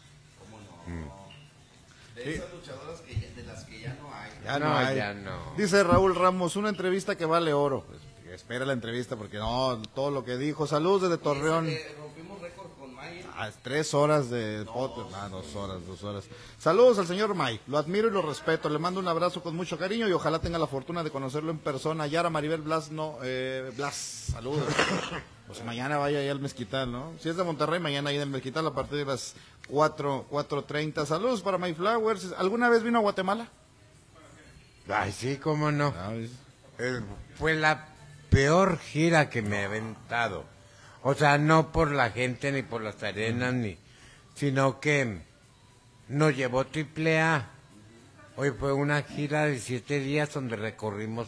[SPEAKER 1] De esas luchadoras de las que ya no hay.
[SPEAKER 3] Ya
[SPEAKER 2] No,
[SPEAKER 3] hay.
[SPEAKER 2] ya no.
[SPEAKER 3] Dice Raúl Ramos, una entrevista que vale oro. Pues, espera la entrevista porque no, todo lo que dijo. Saludos desde Torreón.
[SPEAKER 1] Rompimos récord con Maya.
[SPEAKER 3] 3 horas de podcast. 2 horas. Saludos al señor May. Lo admiro y lo respeto. Le mando un abrazo con mucho cariño y ojalá tenga la fortuna de conocerlo en persona. Yara Maribel Blas, Blas. Saludos. Pues mañana vaya ahí al Mezquital, ¿no? Si es de Monterrey, mañana ahí en el Mezquital a partir de las 4:30. Saludos para My Flowers. ¿Alguna vez vino a Guatemala?
[SPEAKER 2] Ay, sí, cómo no. Fue la peor gira que me he aventado. O sea, no por la gente ni por las arenas, sino que nos llevó AAA. Hoy fue una gira de 7 días donde recorrimos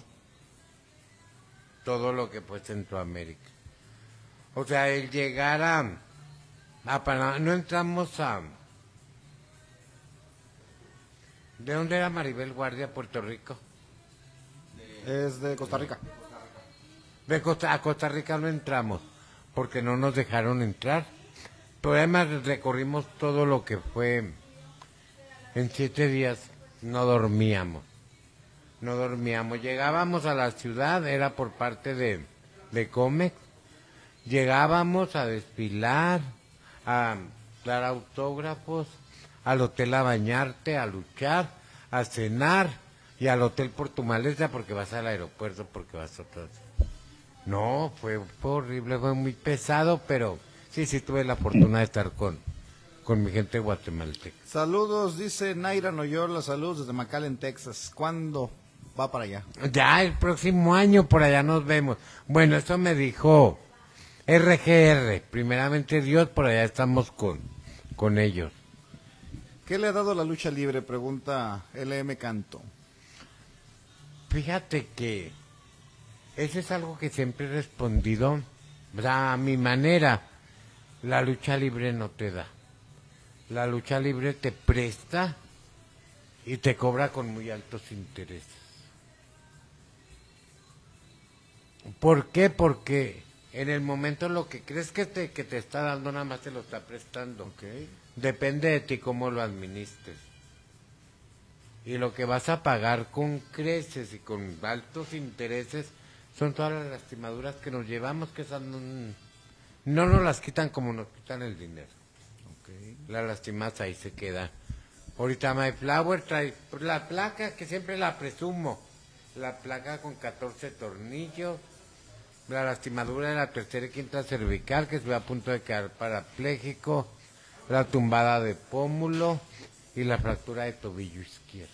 [SPEAKER 2] todo lo que fue Centroamérica. O sea, el llegar a Panamá, no entramos a... ¿De dónde era Maribel Guardia, Puerto Rico?
[SPEAKER 3] Es de Costa Rica.
[SPEAKER 2] A Costa Rica no entramos, porque no nos dejaron entrar. Pero además recorrimos todo lo que fue en 7 días, no dormíamos. Llegábamos a la ciudad, era por parte de Comex. Llegábamos a desfilar, a dar autógrafos, al hotel a bañarte, a luchar, a cenar y al hotel por tu maleta porque vas al aeropuerto, porque vas a otro. No, fue horrible, fue muy pesado, pero sí tuve la fortuna de estar con mi gente guatemalteca.
[SPEAKER 3] Saludos, dice Naira Noyola, saludos desde McAllen, Texas. ¿Cuándo va para allá?
[SPEAKER 2] Ya el próximo año por allá nos vemos. Bueno, eso me dijo RGR, primeramente Dios, por allá estamos con ellos.
[SPEAKER 3] ¿Qué le ha dado la lucha libre? Pregunta LM Canto.
[SPEAKER 2] Fíjate que eso es algo que siempre he respondido, o sea, a mi manera. La lucha libre no te da. La lucha libre te presta y te cobra con muy altos intereses. ¿Por qué? Porque en el momento lo que crees que te está dando nada más te lo está prestando.
[SPEAKER 3] Okay.
[SPEAKER 2] Depende de ti cómo lo administres. Y lo que vas a pagar con creces y con altos intereses son todas las lastimaduras que nos llevamos, que esas no nos las quitan como nos quitan el dinero.
[SPEAKER 3] Okay.
[SPEAKER 2] Las lastimadas ahí se quedan. Ahorita My Flower trae la placa que siempre la presumo. la placa con 14 tornillos, la lastimadura de la tercera y quinta cervical, que estuve a punto de quedar parapléjico, la tumbada de pómulo y la fractura de tobillo izquierdo.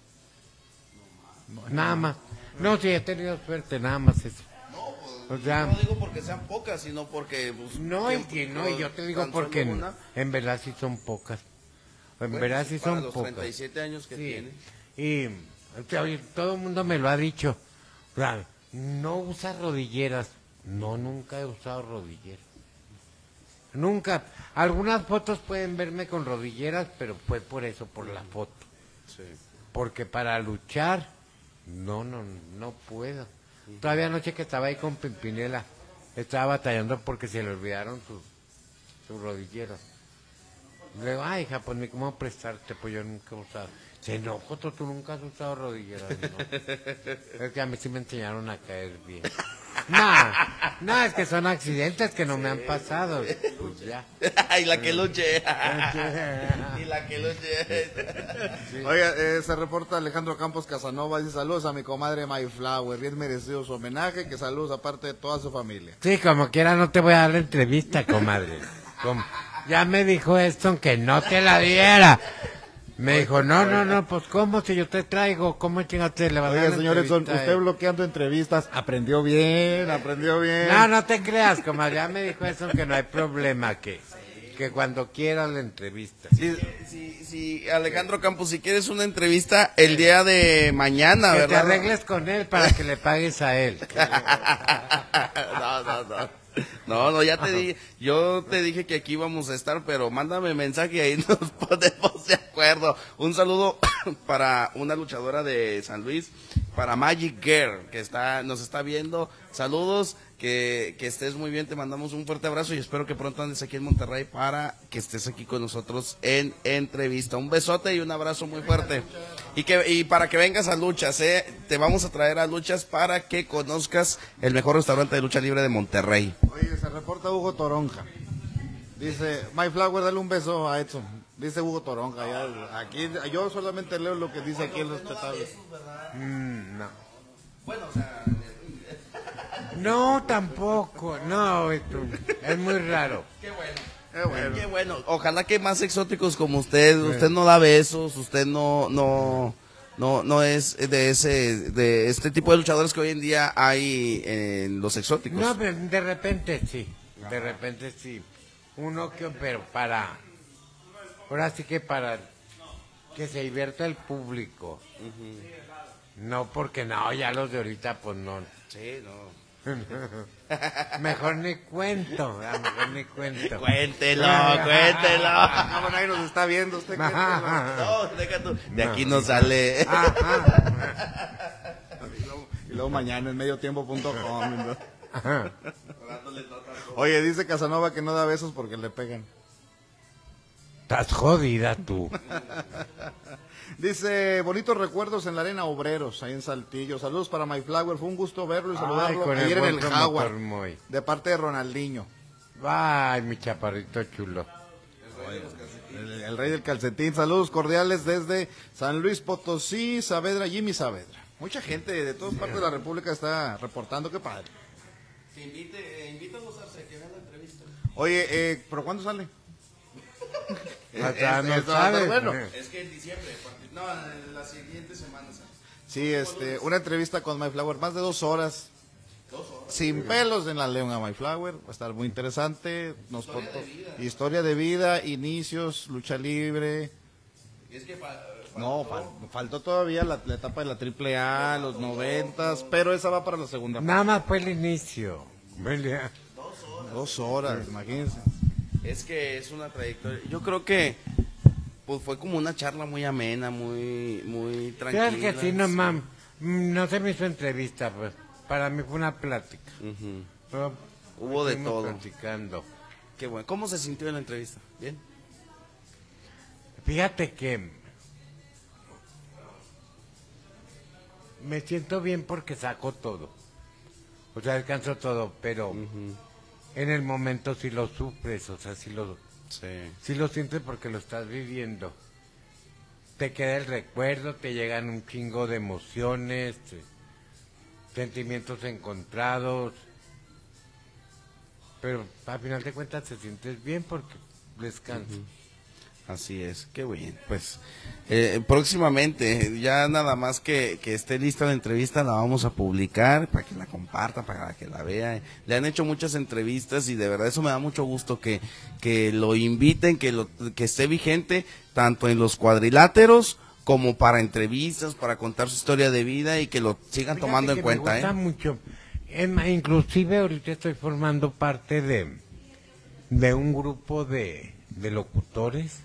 [SPEAKER 2] Nada más. No, sí, he tenido suerte, nada más eso. O sea,
[SPEAKER 1] No digo porque sean pocas, sino porque... pues,
[SPEAKER 2] no, y
[SPEAKER 1] tiempo-
[SPEAKER 2] yo te digo
[SPEAKER 1] tan
[SPEAKER 2] porque
[SPEAKER 1] solo una.
[SPEAKER 2] en verdad sí son pocas. En
[SPEAKER 1] Bueno,
[SPEAKER 2] verdad sí
[SPEAKER 1] para
[SPEAKER 2] son
[SPEAKER 1] los
[SPEAKER 2] pocas.
[SPEAKER 1] 37 años que
[SPEAKER 2] Sí.
[SPEAKER 1] tiene.
[SPEAKER 2] Y o sea, oye, todo el mundo me lo ha dicho. O sea, no usa rodilleras. No, nunca he usado rodilleras. Nunca. Algunas fotos pueden verme con rodilleras, pero fue por eso, por la foto.
[SPEAKER 1] Sí.
[SPEAKER 2] Porque para luchar, no puedo. Todavía anoche que estaba ahí con Pimpinela, estaba batallando porque se le olvidaron sus rodilleras. Le digo, ay, hija, pues ni cómo prestarte, pues yo nunca he usado. Se enojó, tú nunca has usado rodilleras, ¿no? Es que a mí sí me enseñaron a caer bien. No, es que son accidentes que no me han pasado. Pues ya.
[SPEAKER 1] Y la que luche. Y la que luche.
[SPEAKER 3] Oiga, se reporta Alejandro Campos Casanova, dice saludos a mi comadre Mayflower, bien merecido su homenaje, que saludos aparte de toda su familia.
[SPEAKER 2] Sí, como quiera no te voy a dar la entrevista, comadre. Ya me dijo esto que no te la diera. Me dijo, no, pues ¿cómo si yo te traigo? ¿Cómo chingados te le va a dar
[SPEAKER 3] Oiga,
[SPEAKER 2] la
[SPEAKER 3] señor Edson,
[SPEAKER 2] entrevista,
[SPEAKER 3] usted bloqueando entrevistas, aprendió bien.
[SPEAKER 2] No te creas, comadre, ya me dijo eso que no hay problema, que cuando quiera la entrevista.
[SPEAKER 1] Sí, Alejandro Campos, si quieres una entrevista el día de mañana,
[SPEAKER 2] Que te
[SPEAKER 1] ¿verdad?
[SPEAKER 2] arregles con él para que le pagues a él.
[SPEAKER 1] No, ya te dije, yo te dije que aquí íbamos a estar, pero mándame mensaje y ahí nos ponemos de acuerdo. Un saludo para una luchadora de San Luis, para Magic Girl, que nos está viendo. Saludos, que estés muy bien, te mandamos un fuerte abrazo y espero que pronto andes aquí en Monterrey para que estés aquí con nosotros en entrevista. Un besote y un abrazo muy fuerte. Y para que vengas a Luchas, te vamos a traer a Luchas para que conozcas el mejor restaurante de lucha libre de Monterrey.
[SPEAKER 3] Oye, se reporta Hugo Toronja. Dice, Mayflower, dale un beso a Edson. Dice Hugo Toronja. Aquí, yo solamente leo lo que dice aquí en los respetables.
[SPEAKER 2] No.
[SPEAKER 1] Bueno, o sea...
[SPEAKER 2] No, tampoco. No, esto es muy raro.
[SPEAKER 1] Qué bueno. Ojalá que más exóticos como usted. Usted no da besos, usted no es de este tipo de luchadores que hoy en día hay en los exóticos.
[SPEAKER 2] No, pero de repente sí. De repente sí. Pero ahora sí que para que se divierta el público. No, porque no, ya los de ahorita pues no.
[SPEAKER 1] Sí, no.
[SPEAKER 2] Mejor ni cuento, mejor ni cuento.
[SPEAKER 1] Cuéntelo.
[SPEAKER 3] Ah, bueno, ahí nos está viendo usted.
[SPEAKER 1] No, deja tú. De aquí no sale.
[SPEAKER 3] Y luego mañana en mediotiempo.com. ¿no? Oye, dice Casanova que no da besos porque le pegan.
[SPEAKER 2] Estás jodida tú.
[SPEAKER 3] Dice, bonitos recuerdos en la Arena Obreros, ahí en Saltillo. Saludos para Mayflower, fue un gusto verlo y saludarlo
[SPEAKER 2] con
[SPEAKER 3] ayer en
[SPEAKER 2] buen
[SPEAKER 3] el Jaguar,
[SPEAKER 2] promotor Moy.
[SPEAKER 3] de parte de Ronaldinho,
[SPEAKER 2] Ay, mi chaparrito chulo.
[SPEAKER 3] el rey del calcetín. Saludos cordiales desde San Luis Potosí, Saavedra, Jimmy Saavedra. Mucha gente de todas partes de la República está reportando, qué padre.
[SPEAKER 1] Invítanos a que vean la entrevista.
[SPEAKER 3] Oye, ¿pero cuándo sale?
[SPEAKER 2] Hasta no
[SPEAKER 3] Esto va a estar
[SPEAKER 2] sabes.
[SPEAKER 3] bueno.
[SPEAKER 1] Es que en diciembre, no, en la siguiente semana.
[SPEAKER 3] Sí, una entrevista con Mayflower, más de 2 horas. Sin pelos en la lengua, Mayflower. Va a estar muy interesante. Nos contó historia de vida, inicios, lucha libre.
[SPEAKER 1] Es que
[SPEAKER 3] No, faltó todavía la etapa de la AAA, los 90s, pero esa va para la segunda.
[SPEAKER 2] Nada más fue el inicio.
[SPEAKER 3] 2 horas, imagínense.
[SPEAKER 1] es que es una trayectoria. Yo creo que pues fue como una charla muy amena, muy tranquila.
[SPEAKER 2] Claro que sí, no, mam. No se me hizo entrevista, pues. Para mí fue una plática.
[SPEAKER 1] Ujú.
[SPEAKER 2] Pero
[SPEAKER 1] Hubo de
[SPEAKER 2] estuvimos
[SPEAKER 1] todo.
[SPEAKER 2] platicando.
[SPEAKER 1] Qué bueno. ¿Cómo se sintió en la entrevista? ¿Bien?
[SPEAKER 2] Fíjate que me siento bien porque saco todo. O sea, alcanzo todo, pero en el momento sí lo sufres, o sea, sí lo sientes porque lo estás viviendo. Te queda el recuerdo, te llegan un chingo de emociones, sentimientos encontrados, pero al final de cuentas te sientes bien porque descansas.
[SPEAKER 1] Así es, qué bien. Pues próximamente, ya nada más que esté lista la entrevista, la vamos a publicar para que la comparta, para que la vea. Le han hecho muchas entrevistas y de verdad eso me da mucho gusto que lo inviten, que esté vigente tanto en los cuadriláteros como para entrevistas, para contar su historia de vida y que lo sigan
[SPEAKER 2] Fíjate
[SPEAKER 1] tomando en
[SPEAKER 2] que
[SPEAKER 1] cuenta.
[SPEAKER 2] Me gusta mucho. Inclusive ahorita estoy formando parte de un grupo de locutores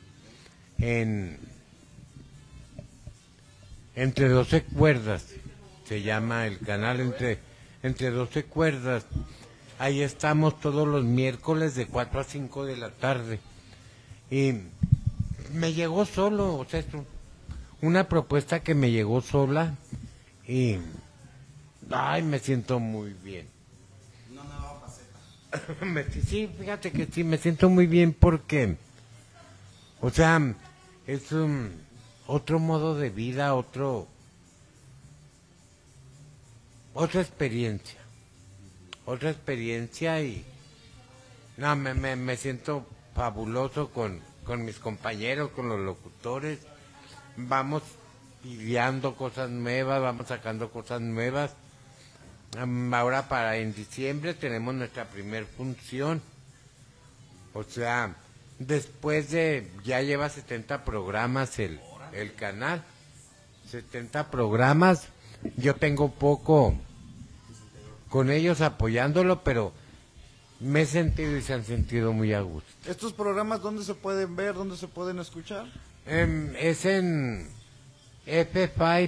[SPEAKER 2] entre 12 cuerdas, se llama el canal entre 12 cuerdas. Ahí estamos todos los miércoles de 4 a 5 de la tarde. Y me llegó solo, o sea, es una propuesta que me llegó sola y ay, me siento muy bien.
[SPEAKER 1] Una nueva faceta.
[SPEAKER 2] Sí, fíjate que sí, me siento muy bien porque, o sea, es otro modo de vida, otra experiencia y no, me siento fabuloso con mis compañeros, con los locutores, vamos ideando cosas nuevas, vamos sacando cosas nuevas. Ahora en diciembre tenemos nuestra primer función, o sea, después ya lleva 70 programas el canal, 70 programas, yo tengo poco con ellos apoyándolo, pero me he sentido y se han sentido muy a gusto.
[SPEAKER 3] ¿Estos programas dónde se pueden ver, dónde se pueden escuchar?
[SPEAKER 2] Es en F5,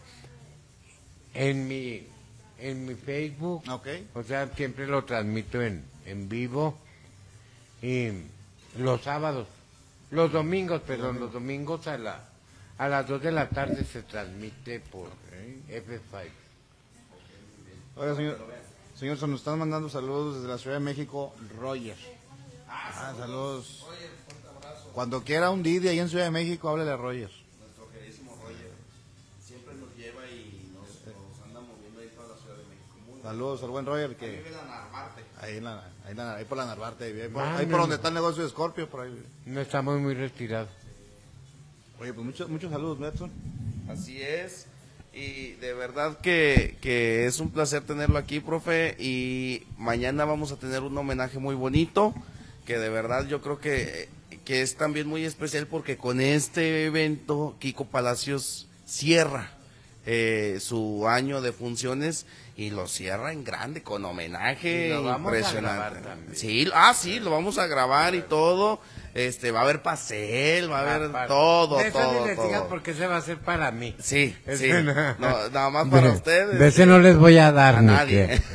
[SPEAKER 2] en mi Facebook,
[SPEAKER 3] Okay.
[SPEAKER 2] o sea, siempre lo transmito en vivo, y los sábados, los domingos a las 2 de la tarde se transmite por F5.
[SPEAKER 3] Oiga, señor, se nos están mandando saludos desde la Ciudad de México, Roger. Saludos. Cuando quiera un Didi ahí en Ciudad de México, háblele a Roger.
[SPEAKER 1] Nuestro queridísimo Roger siempre nos lleva y nos anda moviendo ahí toda la Ciudad de México.
[SPEAKER 3] Saludos al buen Roger que
[SPEAKER 1] Vive en la Narvarte.
[SPEAKER 3] ahí por la Narvarte,
[SPEAKER 2] Ah,
[SPEAKER 3] ahí
[SPEAKER 2] no.
[SPEAKER 3] por donde está el negocio de Scorpio, por ahí.
[SPEAKER 2] No estamos muy retirados.
[SPEAKER 3] Oye, pues muchos saludos, Edson.
[SPEAKER 1] Así es. Y de verdad que es un placer tenerlo aquí, profe. Y mañana vamos a tener un homenaje muy bonito, que de verdad yo creo que es también muy especial porque con este evento Kiko Palacios cierra su año de funciones y lo cierra en grande con homenaje
[SPEAKER 2] Y lo vamos a
[SPEAKER 1] impresionante.
[SPEAKER 2] grabar también.
[SPEAKER 1] Sí, lo vamos a grabar y todo. Va a haber pastel, va a haber todo,
[SPEAKER 2] De eso
[SPEAKER 1] todo,
[SPEAKER 2] ni les digas
[SPEAKER 1] todo.
[SPEAKER 2] porque se va a hacer para mí.
[SPEAKER 1] Sí,
[SPEAKER 2] Es
[SPEAKER 1] sí.
[SPEAKER 2] que
[SPEAKER 1] No, nada más para ustedes.
[SPEAKER 2] De ese no les voy a dar
[SPEAKER 1] A
[SPEAKER 2] ni
[SPEAKER 1] nadie.
[SPEAKER 2] qué.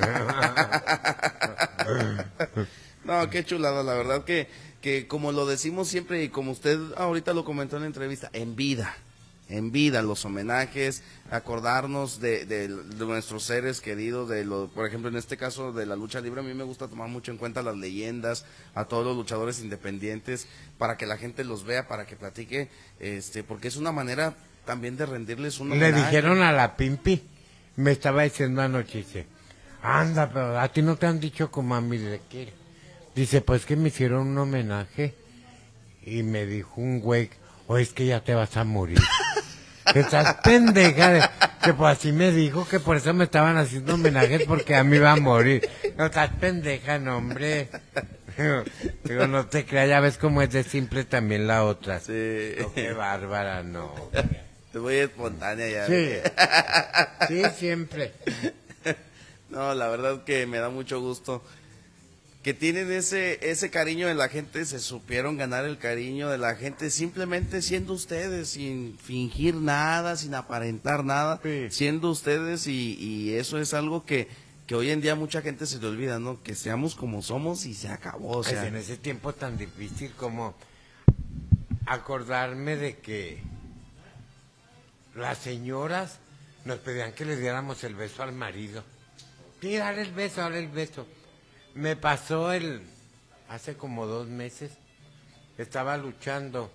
[SPEAKER 1] No, qué chulada, la verdad que como lo decimos siempre y como usted ahorita lo comentó en la entrevista, en vida, los homenajes, acordarnos de nuestros seres queridos, por ejemplo, en este caso de la lucha libre, a mí me gusta tomar mucho en cuenta las leyendas, a todos los luchadores independientes, para que la gente los vea, para que platique, porque es una manera también de rendirles un
[SPEAKER 2] Le
[SPEAKER 1] homenaje.
[SPEAKER 2] dijeron a la Pimpi, me estaba diciendo anoche, dice, anda, pero a ti no te han dicho como a mí de qué. Dice, pues que me hicieron un homenaje y me dijo un güey, o es que ya te vas a morir. Que estás pendeja, que pues así me dijo que por eso me estaban haciendo homenajes porque a mí iba a morir. No estás pendeja, no, hombre. Digo, no te creas, ya ves cómo es de simple también la otra.
[SPEAKER 1] Sí.
[SPEAKER 2] No, qué bárbara, no.
[SPEAKER 1] Te voy espontánea ya.
[SPEAKER 2] Sí, sí, siempre.
[SPEAKER 1] No, la verdad que me da mucho gusto que tienen ese cariño de la gente, se supieron ganar el cariño de la gente simplemente siendo ustedes, sin fingir nada, sin aparentar nada,
[SPEAKER 2] Sí.
[SPEAKER 1] siendo ustedes y eso es algo que hoy en día mucha gente se le olvida, ¿no? Que seamos como somos y se acabó, o
[SPEAKER 2] Pues
[SPEAKER 1] sea.
[SPEAKER 2] en ese tiempo tan difícil como acordarme de que las señoras nos pedían que le diéramos el beso al marido. Sí, dale el beso, dale el beso. Me pasó hace como 2 meses, estaba luchando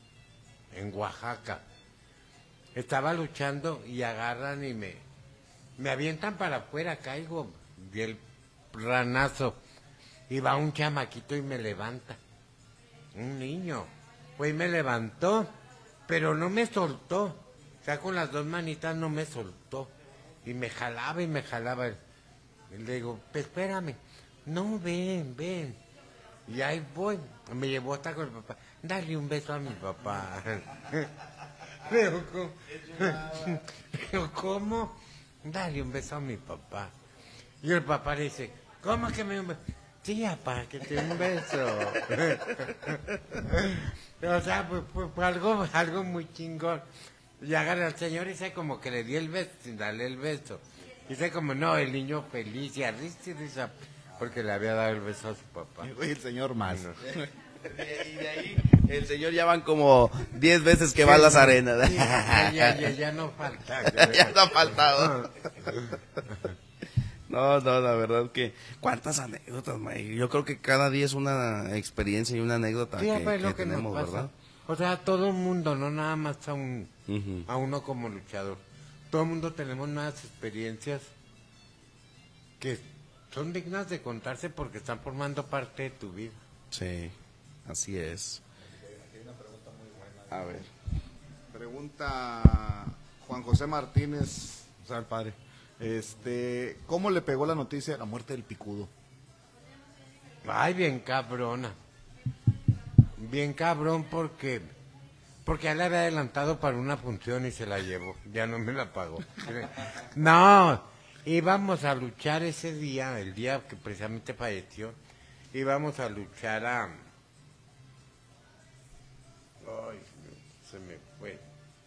[SPEAKER 2] en Oaxaca. Estaba luchando y agarran y Me avientan para afuera, caigo, y el ranazo. Y va un chamaquito y me levanta. Un niño. Pues me levantó, pero no me soltó. O sea, con las dos manitas no me soltó. Y me jalaba y me jalaba. Y le digo, pues espérame. No, ven, ven. Y ahí voy. Me llevó hasta con el papá. Dale un beso a mi papá. Le digo, ¿cómo? Le digo, ¿cómo? Dale un beso a mi papá. Y el papá le dice, ¿cómo que me da un beso? Sí, papá, que te dé un beso. O sea, fue algo muy chingón. Y agarra al señor y dice como que le di el beso sin darle el beso. Y dice como, no, el niño feliz y a risa porque le había dado el beso a su papá.
[SPEAKER 3] Y el señor más.
[SPEAKER 2] No.
[SPEAKER 1] Y de ahí el señor ya van como 10 veces que va a las arenas.
[SPEAKER 2] Sí, ya no falta.
[SPEAKER 1] Ya no ha faltado. No, la verdad que... ¿Cuántas anécdotas, May? Yo creo que cada día es una experiencia y una anécdota
[SPEAKER 2] Sí,
[SPEAKER 1] que
[SPEAKER 2] pues, lo que
[SPEAKER 1] tenemos,
[SPEAKER 2] nos pasa.
[SPEAKER 1] ¿verdad?
[SPEAKER 2] O sea, todo el mundo, no nada más a
[SPEAKER 1] Ujú.
[SPEAKER 2] a uno como luchador. Todo el mundo tenemos nuevas experiencias que son dignas de contarse porque están formando parte de tu vida.
[SPEAKER 1] Sí, así es. A ver.
[SPEAKER 3] Pregunta Juan José Martínez, o sea, el padre. ¿Cómo le pegó la noticia de la muerte del Picudo?
[SPEAKER 2] Ay, bien cabrona. Bien cabrón porque ya le había adelantado para una función y se la llevó. Ya no me la pagó. No, íbamos a luchar ese día, el día que precisamente falleció. Íbamos a luchar a... Ay, se me fue.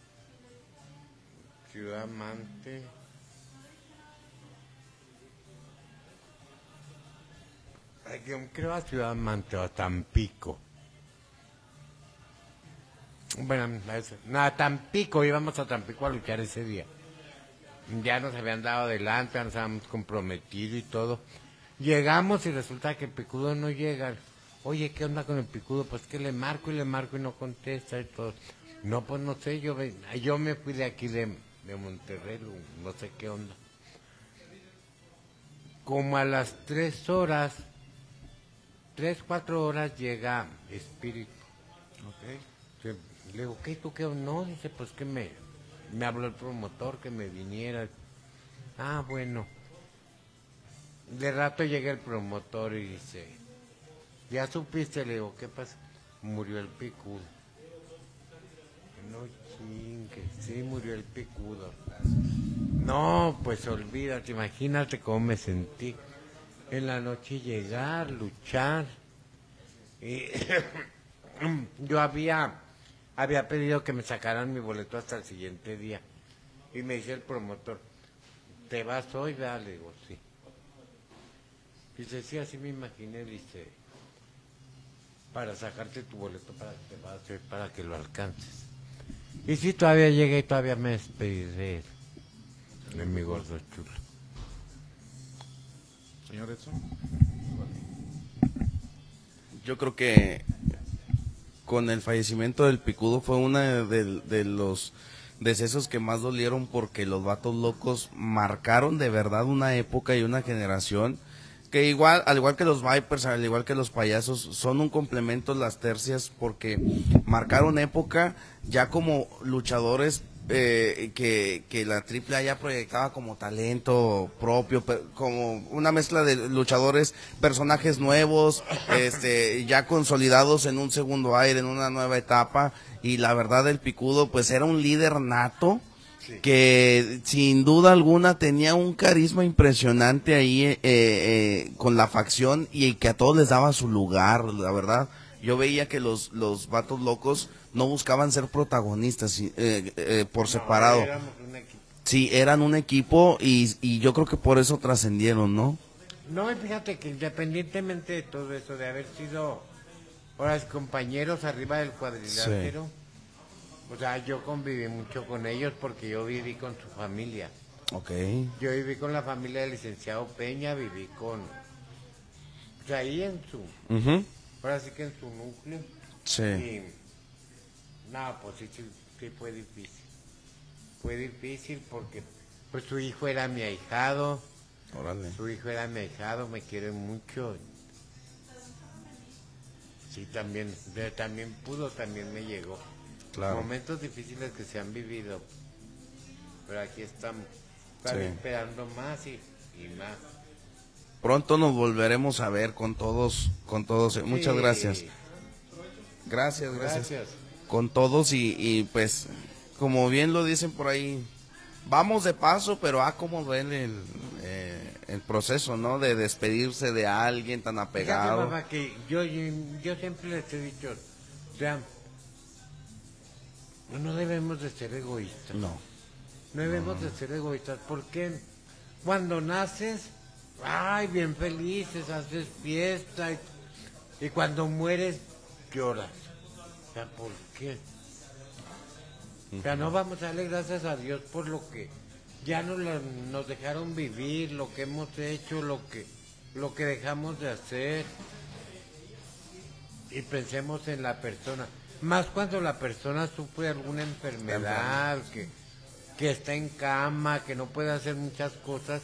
[SPEAKER 2] Ciudad Mante. Ay, yo creo a Ciudad Mante o a Tampico. Bueno, a Tampico, íbamos a Tampico a luchar ese día. Ya nos habían dado adelante, ya nos habíamos comprometido y todo. Llegamos y resulta que el Picudo no llega. Oye, ¿qué onda con el Picudo? Pues que le marco y no contesta y todo. No, pues no sé, yo me fui de aquí de Monterrey, no sé qué onda. Como a las 4 horas llega Espíritu.
[SPEAKER 3] Okay.
[SPEAKER 2] Le digo, ¿qué? ¿Tú qué? No, dice, pues que me habló el promotor que me viniera. Ah, bueno. De rato llega el promotor y dice, ¿ya supiste? Le digo, ¿qué pasa? Murió el Picudo. No chingue, sí murió el Picudo. No, pues olvídate, imagínate cómo me sentí. En la noche llegar, luchar. Y yo había pedido que me sacaran mi boleto hasta el siguiente día. Y me dice el promotor, ¿te vas hoy? Le digo, sí. Dice, sí, así me imaginé, dice, para sacarte tu boleto para que te vas hoy, para que lo alcances. Y sí, todavía llegué y todavía me despedí de mi gordo chulo.
[SPEAKER 3] Señor Edson.
[SPEAKER 1] Yo creo que con el fallecimiento del Picudo fue uno de los decesos que más dolieron porque los Vatos Locos marcaron de verdad una época y una generación que igual, al igual que los Vipers, al igual que los Payasos, son un complemento las tercias porque marcaron época ya como luchadores que la AAA ya proyectaba como talento propio, como una mezcla de luchadores, personajes nuevos, ya consolidados en un segundo aire, en una nueva etapa, y la verdad el Picudo pues era un líder nato, sí, que sin duda alguna tenía un carisma impresionante ahí con la facción y que a todos les daba su lugar, la verdad. Yo veía que los Vatos Locos no buscaban ser protagonistas por separado.
[SPEAKER 2] Éramos un equipo.
[SPEAKER 1] Sí, eran un equipo y yo creo que por eso trascendieron, ¿no?
[SPEAKER 2] No, y fíjate que independientemente de todo eso, de haber sido ahora compañeros arriba del cuadrilátero, sí, o sea, yo conviví mucho con ellos porque yo viví con su familia.
[SPEAKER 1] Okay.
[SPEAKER 2] Yo viví con la familia del licenciado Peña, viví con... O sea, ahí en su... Ahora sí que en su núcleo.
[SPEAKER 1] Sí.
[SPEAKER 2] Y, no, pues sí fue difícil. Fue difícil porque Pues su hijo era mi ahijado,
[SPEAKER 1] Órale.
[SPEAKER 2] me quiere mucho. Sí, también pudo, también me llegó.
[SPEAKER 1] Claro.
[SPEAKER 2] Momentos difíciles que se han vivido, pero aquí estamos,
[SPEAKER 1] Sí.
[SPEAKER 2] esperando más y más.
[SPEAKER 1] Pronto nos volveremos a ver con todos. Muchas
[SPEAKER 2] Sí.
[SPEAKER 1] gracias. Gracias.
[SPEAKER 2] Gracias.
[SPEAKER 1] Con todos y pues, como bien lo dicen por ahí, vamos de paso, pero como ven el proceso, ¿no? De despedirse de alguien tan
[SPEAKER 2] Fíjate,
[SPEAKER 1] apegado.
[SPEAKER 2] mamá, que yo siempre les he dicho, o sea, no debemos de ser egoístas.
[SPEAKER 1] No.
[SPEAKER 2] No debemos de ser egoístas, porque cuando naces, ay, bien felices, haces fiesta, y cuando mueres, lloras. O sea, ¿por qué? O sea, no vamos a darle gracias a Dios por lo que ya nos dejaron vivir, lo que hemos hecho, lo que dejamos de hacer. Y pensemos en la persona. Más cuando la persona sufre alguna enfermedad, que está en cama, que no puede hacer muchas cosas.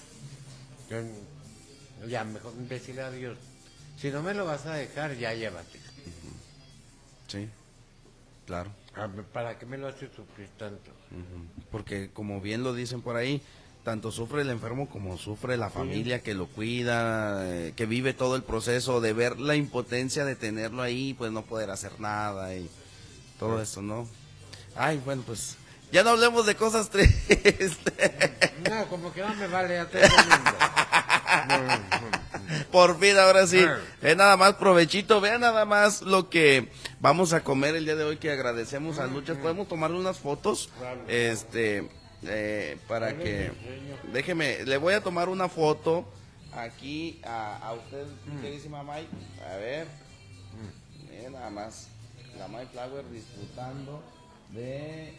[SPEAKER 2] Ya, mejor decirle a Dios, si no me lo vas a dejar, ya llévate.
[SPEAKER 1] Sí, claro.
[SPEAKER 2] ¿Para qué me lo haces sufrir tanto?
[SPEAKER 1] Porque como bien lo dicen por ahí, tanto sufre el enfermo como sufre la familia que lo cuida, que vive todo el proceso de ver la impotencia de tenerlo ahí, pues no poder hacer nada y todo eso, ¿no? Ay, bueno, pues ya no hablemos de cosas tristes.
[SPEAKER 2] No, como que no me vale, ya tengo lindo.
[SPEAKER 1] Por fin, ahora sí. Nada más provechito. Vean nada más lo que vamos a comer el día de hoy, que agradecemos a Luchas. Podemos tomarle unas fotos, para que... Déjeme, le voy a tomar una foto aquí a usted, queridísima Mike. A ver. Miren nada más. La My Flower disfrutando de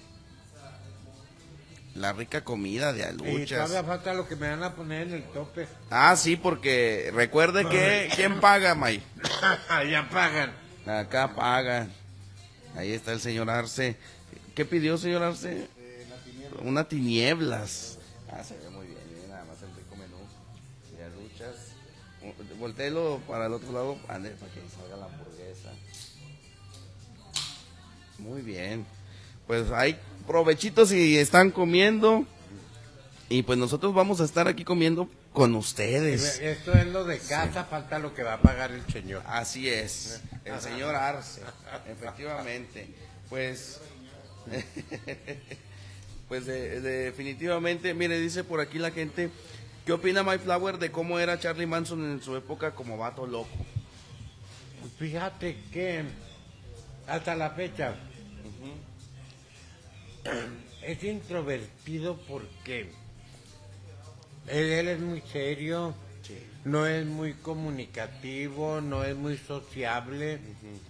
[SPEAKER 1] la rica comida de
[SPEAKER 2] Y
[SPEAKER 1] Aluchas.
[SPEAKER 2] todavía falta lo que me van a poner en el tope.
[SPEAKER 1] Ah, sí, porque recuerde que ¿quién paga, May?
[SPEAKER 2] Ya pagan.
[SPEAKER 1] Acá pagan. Ahí está el señor Arce. ¿Qué pidió, señor Arce? Una tinieblas. Ah, se ve muy bien, nada más el rico menú de Aluchas. Voltéelo para el otro lado, ande, para que salga la hamburguesa. Muy bien. Pues hay provechitos si están comiendo. Y pues nosotros vamos a estar aquí comiendo con ustedes.
[SPEAKER 2] Esto es lo de casa, falta lo que va a pagar el señor.
[SPEAKER 1] Así es, el señor Arce, efectivamente. Pues, pues definitivamente, mire, dice por aquí la gente, ¿qué opina My Flower de cómo era Charlie Manson en su época como vato loco?
[SPEAKER 2] Fíjate que hasta la fecha es introvertido porque él es muy serio, no es muy comunicativo, no es muy sociable,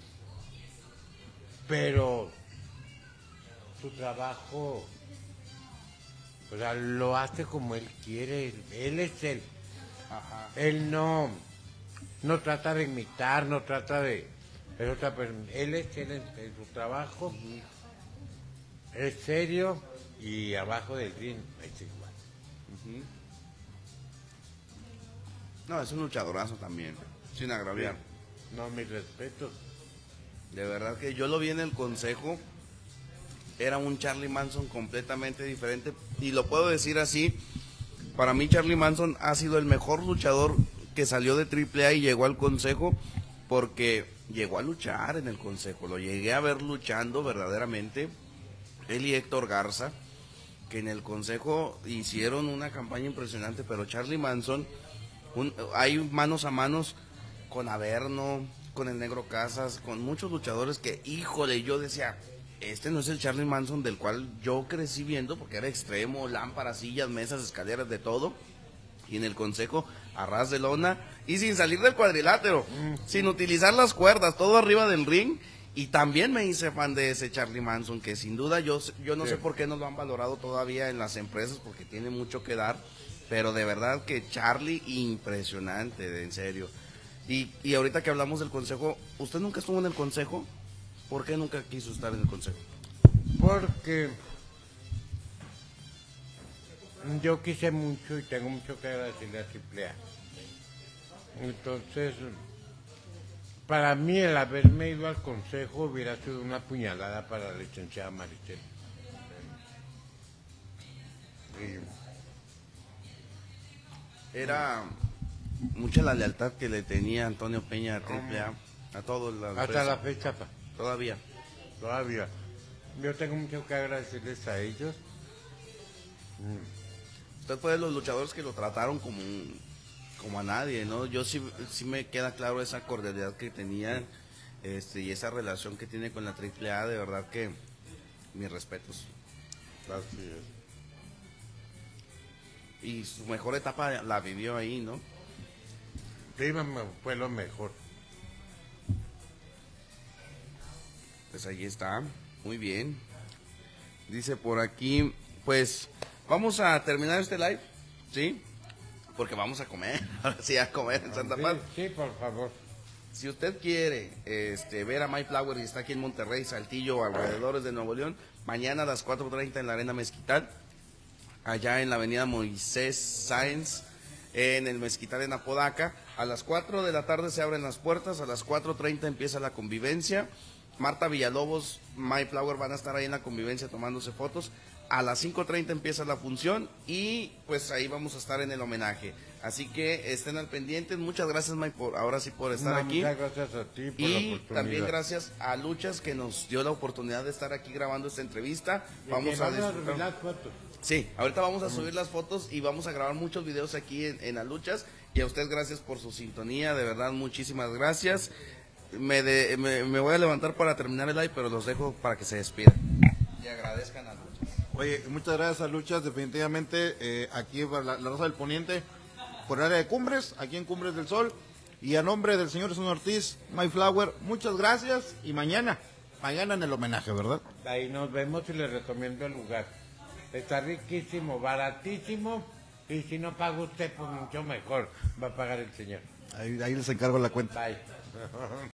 [SPEAKER 2] pero su trabajo, o sea, lo hace como él quiere. Él es él. Él no trata de imitar, no trata de... Es otra persona. Él es él en su trabajo. Es serio y abajo del ring es igual.
[SPEAKER 1] No, es un luchadorazo también, sin agraviar.
[SPEAKER 2] No, mis respetos.
[SPEAKER 1] De verdad que yo lo vi en el consejo, era un Charlie Manson completamente diferente, y lo puedo decir así, para mí Charlie Manson ha sido el mejor luchador que salió de AAA y llegó al consejo, porque llegó a luchar en el consejo, lo llegué a ver luchando verdaderamente, él y Héctor Garza, que en el consejo hicieron una campaña impresionante, pero Charlie Manson, hay manos a manos con Averno, con el Negro Casas, con muchos luchadores que, híjole, yo decía, este no es el Charlie Manson del cual yo crecí viendo, porque era extremo, lámparas, sillas, mesas, escaleras, de todo, y en el consejo, a ras de lona, y sin salir del cuadrilátero, sin utilizar las cuerdas, todo arriba del ring, y también me hice fan de ese Charlie Manson, que sin duda yo no sé por qué no lo han valorado todavía en las empresas, porque tiene mucho que dar, pero de verdad que Charlie, impresionante, en serio. Y ahorita que hablamos del consejo, ¿usted nunca estuvo en el consejo? ¿Por qué nunca quiso estar en el consejo?
[SPEAKER 2] Porque yo quise mucho y tengo mucho que agradecerle a AAA. Entonces, para mí el haberme ido al consejo hubiera sido una puñalada para la licenciada Maricel.
[SPEAKER 1] Era mucha la lealtad que le tenía Antonio Peña a AAA, a todos los.
[SPEAKER 2] Hasta la fecha, pa.
[SPEAKER 1] Todavía.
[SPEAKER 2] Todavía. Yo tengo mucho que agradecerles a ellos.
[SPEAKER 1] Usted fue de los luchadores que lo trataron como a nadie, ¿no? Yo sí me queda claro esa cordialidad que tenían y esa relación que tiene con la AAA, de verdad que mis respetos.
[SPEAKER 2] Así es.
[SPEAKER 1] Y su mejor etapa la vivió ahí, ¿no?
[SPEAKER 2] Sí, fue lo mejor.
[SPEAKER 1] Pues ahí está, muy bien. Dice por aquí, pues vamos a terminar este live, ¿sí? Porque vamos a comer, ahora sí a comer en Santa Paz.
[SPEAKER 2] Sí, por favor.
[SPEAKER 1] Si usted quiere ver a My Flower y está aquí en Monterrey, Saltillo, alrededores de Nuevo León, mañana a las 4:30 en la Arena Mezquital, allá en la avenida Moisés Sáenz, en el Mezquital en Apodaca. A las 4 de la tarde se abren las puertas, a las 4:30 empieza la convivencia. Marta Villalobos, My Flower van a estar ahí en la convivencia tomándose fotos. A las 5:30 empieza la función y pues ahí vamos a estar en el homenaje. Así que estén al pendiente. Muchas gracias, Mike, ahora sí por estar aquí.
[SPEAKER 2] Muchas gracias a ti por la
[SPEAKER 1] Y
[SPEAKER 2] oportunidad.
[SPEAKER 1] también gracias a Luchas que nos dio la oportunidad de estar aquí grabando esta entrevista. Vamos a
[SPEAKER 2] subir
[SPEAKER 1] disfrutar.
[SPEAKER 2] las fotos.
[SPEAKER 1] Sí, ahorita vamos a subir las fotos y vamos a grabar muchos videos aquí en las Luchas. Y a usted gracias por su sintonía, de verdad muchísimas gracias. Me voy a levantar para terminar el live, pero los dejo para que se despidan. Y agradezcan a Luchas.
[SPEAKER 3] Oye, muchas gracias a Luchas, definitivamente aquí la Rosa del Poniente, por el área de Cumbres, aquí en Cumbres del Sol, y a nombre del señor Son Ortiz, My Flower, muchas gracias, y mañana en el homenaje, ¿verdad?
[SPEAKER 2] Ahí nos vemos y les recomiendo el lugar. Está riquísimo, baratísimo, y si no paga usted, pues mucho mejor va a pagar el señor.
[SPEAKER 3] Ahí les encargo la cuenta.
[SPEAKER 2] Bye.